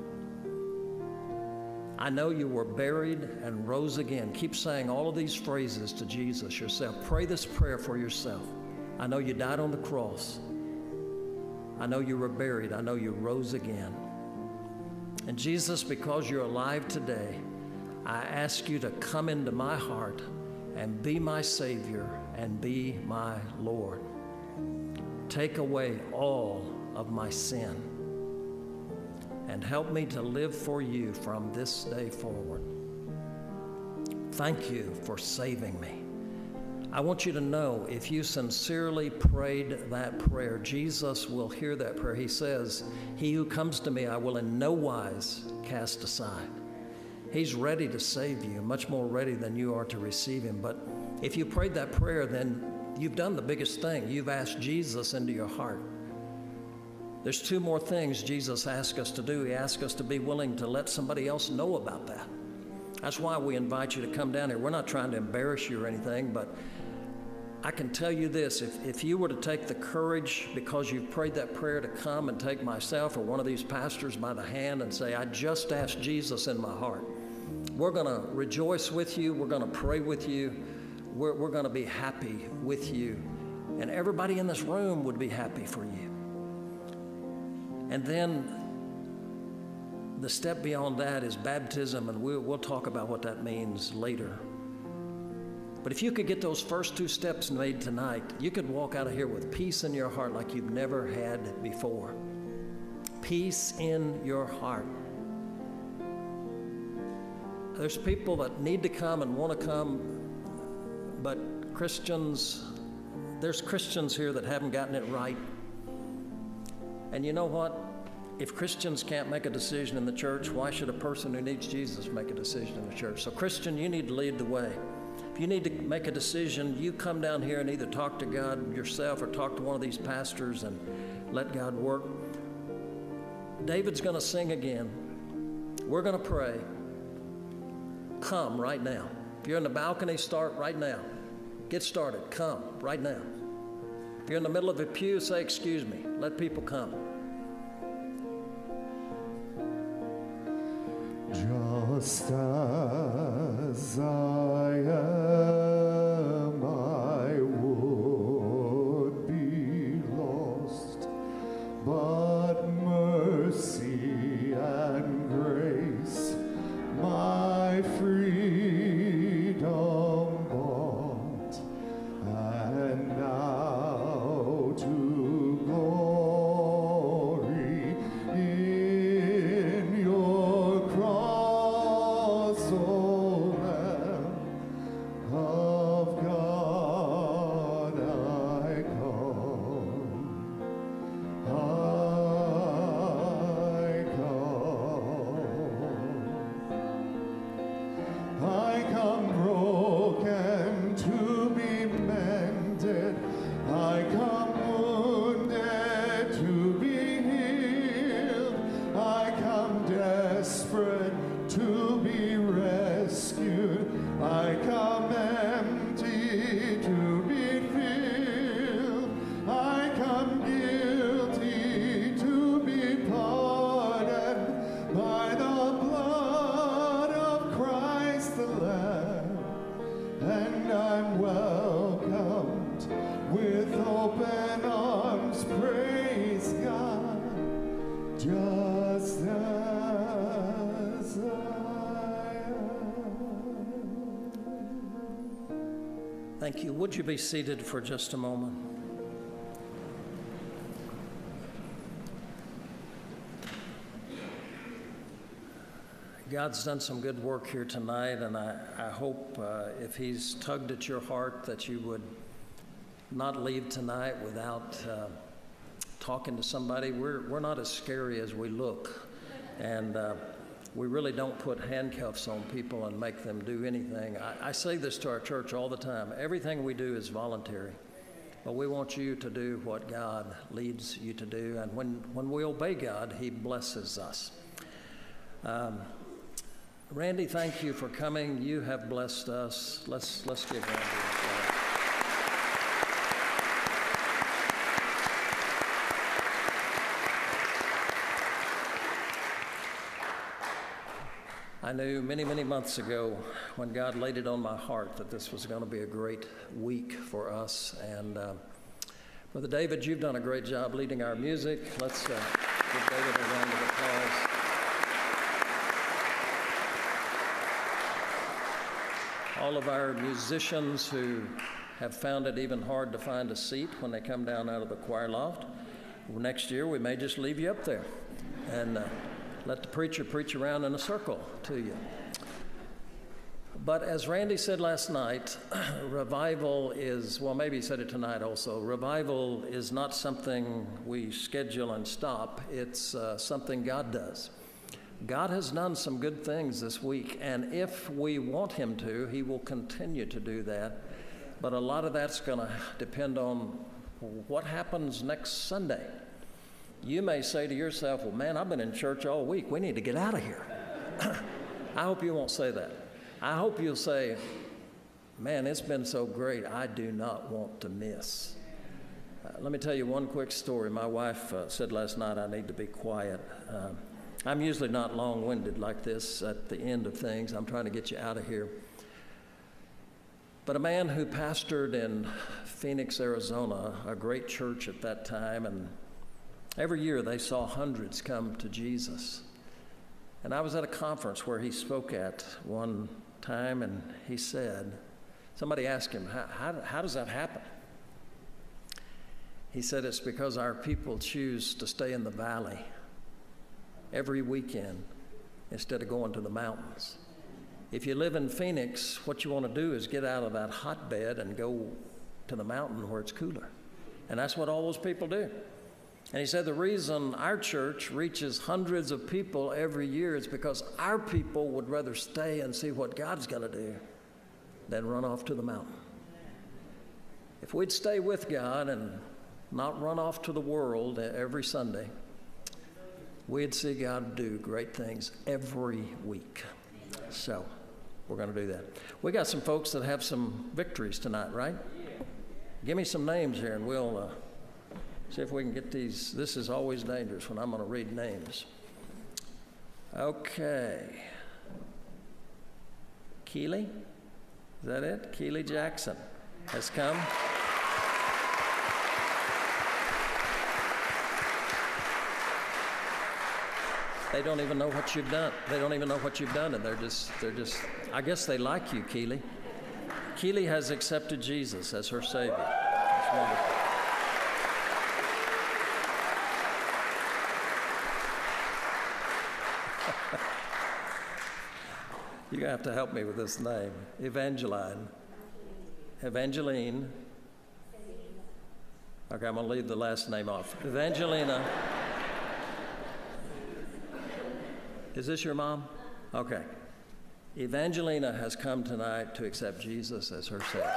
I know you were buried and rose again. Keep saying all of these phrases to Jesus yourself. Pray this prayer for yourself. I know you died on the cross. I know you were buried. I know you rose again. And Jesus, because you're alive today, I ask you to come into my heart and be my Savior and be my Lord. Take away all of my sin and help me to live for you from this day forward. Thank you for saving me. I want you to know, if you sincerely prayed that prayer, Jesus will hear that prayer. He says, he who comes to me, I will in no wise cast aside. He's ready to save you, much more ready than you are to receive him. But if you prayed that prayer, then you've done the biggest thing. You've asked Jesus into your heart. There's two more things Jesus asks us to do. He asks us to be willing to let somebody else know about that. That's why we invite you to come down here. We're not trying to embarrass you or anything, but I can tell you this. If, if you were to take the courage, because you've prayed that prayer, to come and take myself or one of these pastors by the hand and say, I just asked Jesus in my heart, we're going to rejoice with you. We're going to pray with you. We're, we're going to be happy with you. And everybody in this room would be happy for you. And then the step beyond that is baptism, and we'll, we'll talk about what that means later. But if you could get those first two steps made tonight, you could walk out of here with peace in your heart like you've never had before. Peace in your heart. There's people that need to come and want to come, but Christians, there's Christians here that haven't gotten it right. And you know what? If Christians can't make a decision in the church, why should a person who needs Jesus make a decision in the church? So Christian, you need to lead the way. If you need to make a decision, you come down here and either talk to God yourself or talk to one of these pastors and let God work. David's going to sing again. We're going to pray. Come right now. If you're in the balcony, start right now. Get started. Come right now. If you're in the middle of a pew, say, excuse me. Let people come. Just as I am, I would be lost, but mercy and grace my freedom bought, and now to glory in your cross, O Lamb of God, I come, I come, I come broken to be mended, I come wounded to be healed, I come desperate to be rescued. rescued. I come empty to be filled. I come guilty to be pardoned by the blood of Christ the Lamb. And I'm welcomed with open arms, praise God, just as I am. Thank you. Would you be seated for just a moment? God's done some good work here tonight, and I, I hope uh, if He's tugged at your heart that you would not leave tonight without uh, talking to somebody. We're, we're not as scary as we look, and uh, we really don't put handcuffs on people and make them do anything. I, I say this to our church all the time. Everything we do is voluntary, but we want you to do what God leads you to do, and when, when we obey God, He blesses us. Um, Randy, thank you for coming. You have blessed us. Let's, let's give Randy a applause. I knew many, many months ago when God laid it on my heart that this was going to be a great week for us. And uh, Brother David, you've done a great job leading our music. Let's uh, give David a round of applause. All of our musicians who have found it even hard to find a seat when they come down out of the choir loft. Well, next year we may just leave you up there and uh, let the preacher preach around in a circle to you. But as Randy said last night, revival is, well, maybe he said it tonight also, revival is not something we schedule and stop. It's uh, something God does. God has done some good things this week, and if we want Him to, He will continue to do that. But a lot of that's going to depend on what happens next Sunday. You may say to yourself, well, man, I've been in church all week. We need to get out of here. I hope you won't say that. I hope you'll say, man, it's been so great. I do not want to miss. Uh, let me tell you one quick story. My wife uh, said last night I need to be quiet. Uh, I'm usually not long-winded like this at the end of things. I'm trying to get you out of here. But a man who pastored in Phoenix, Arizona, a great church at that time, and every year they saw hundreds come to Jesus. And I was at a conference where he spoke at one time, and he said, somebody asked him, how, how, how does that happen? He said, it's because our people choose to stay in the valley every weekend instead of going to the mountains. If you live in Phoenix, what you want to do is get out of that hotbed and go to the mountain where it's cooler. And that's what all those people do. And he said the reason our church reaches hundreds of people every year is because our people would rather stay and see what God's going to do than run off to the mountain. If we'd stay with God and not run off to the world every Sunday, we'd see God do great things every week. So we're going to do that. We got some folks that have some victories tonight, right? Give me some names here, and we'll uh, see if we can get these. This is always dangerous when I'm going to read names. Okay. Keeley? Is that it? Keeley Jackson has come. They don't even know what you've done. They don't even know what you've done, and they're just, they're just, I guess they like you, Keeley. Keeley has accepted Jesus as her Savior. That's wonderful. You're going to have to help me with this name. Evangeline. Evangeline. Okay, I'm going to leave the last name off. Evangelina. Is this your mom? Okay. Evangelina has come tonight to accept Jesus as her Savior.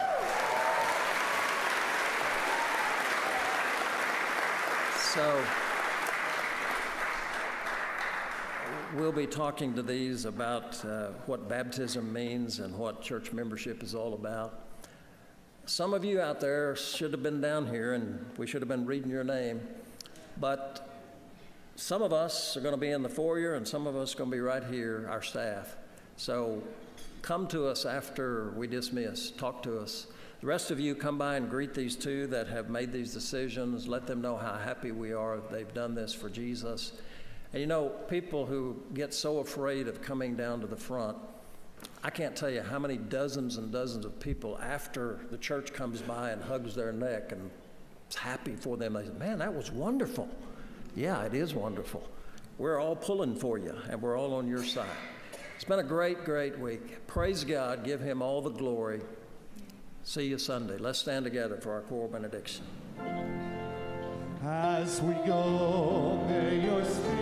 So, we'll be talking to these about uh, what baptism means and what church membership is all about. Some of you out there should have been down here, and we should have been reading your name, but some of us are going to be in the foyer, and some of us are going to be right here, our staff. So come to us after we dismiss. Talk to us. The rest of you, come by and greet these two that have made these decisions. Let them know how happy we are that they've done this for Jesus. And you know, people who get so afraid of coming down to the front, I can't tell you how many dozens and dozens of people after the church comes by and hugs their neck and is happy for them. They say, man, that was wonderful. Yeah, it is wonderful. We're all pulling for you, and we're all on your side. It's been a great, great week. Praise God. Give him all the glory. See you Sunday. Let's stand together for our choral benediction. As we go, may your spirit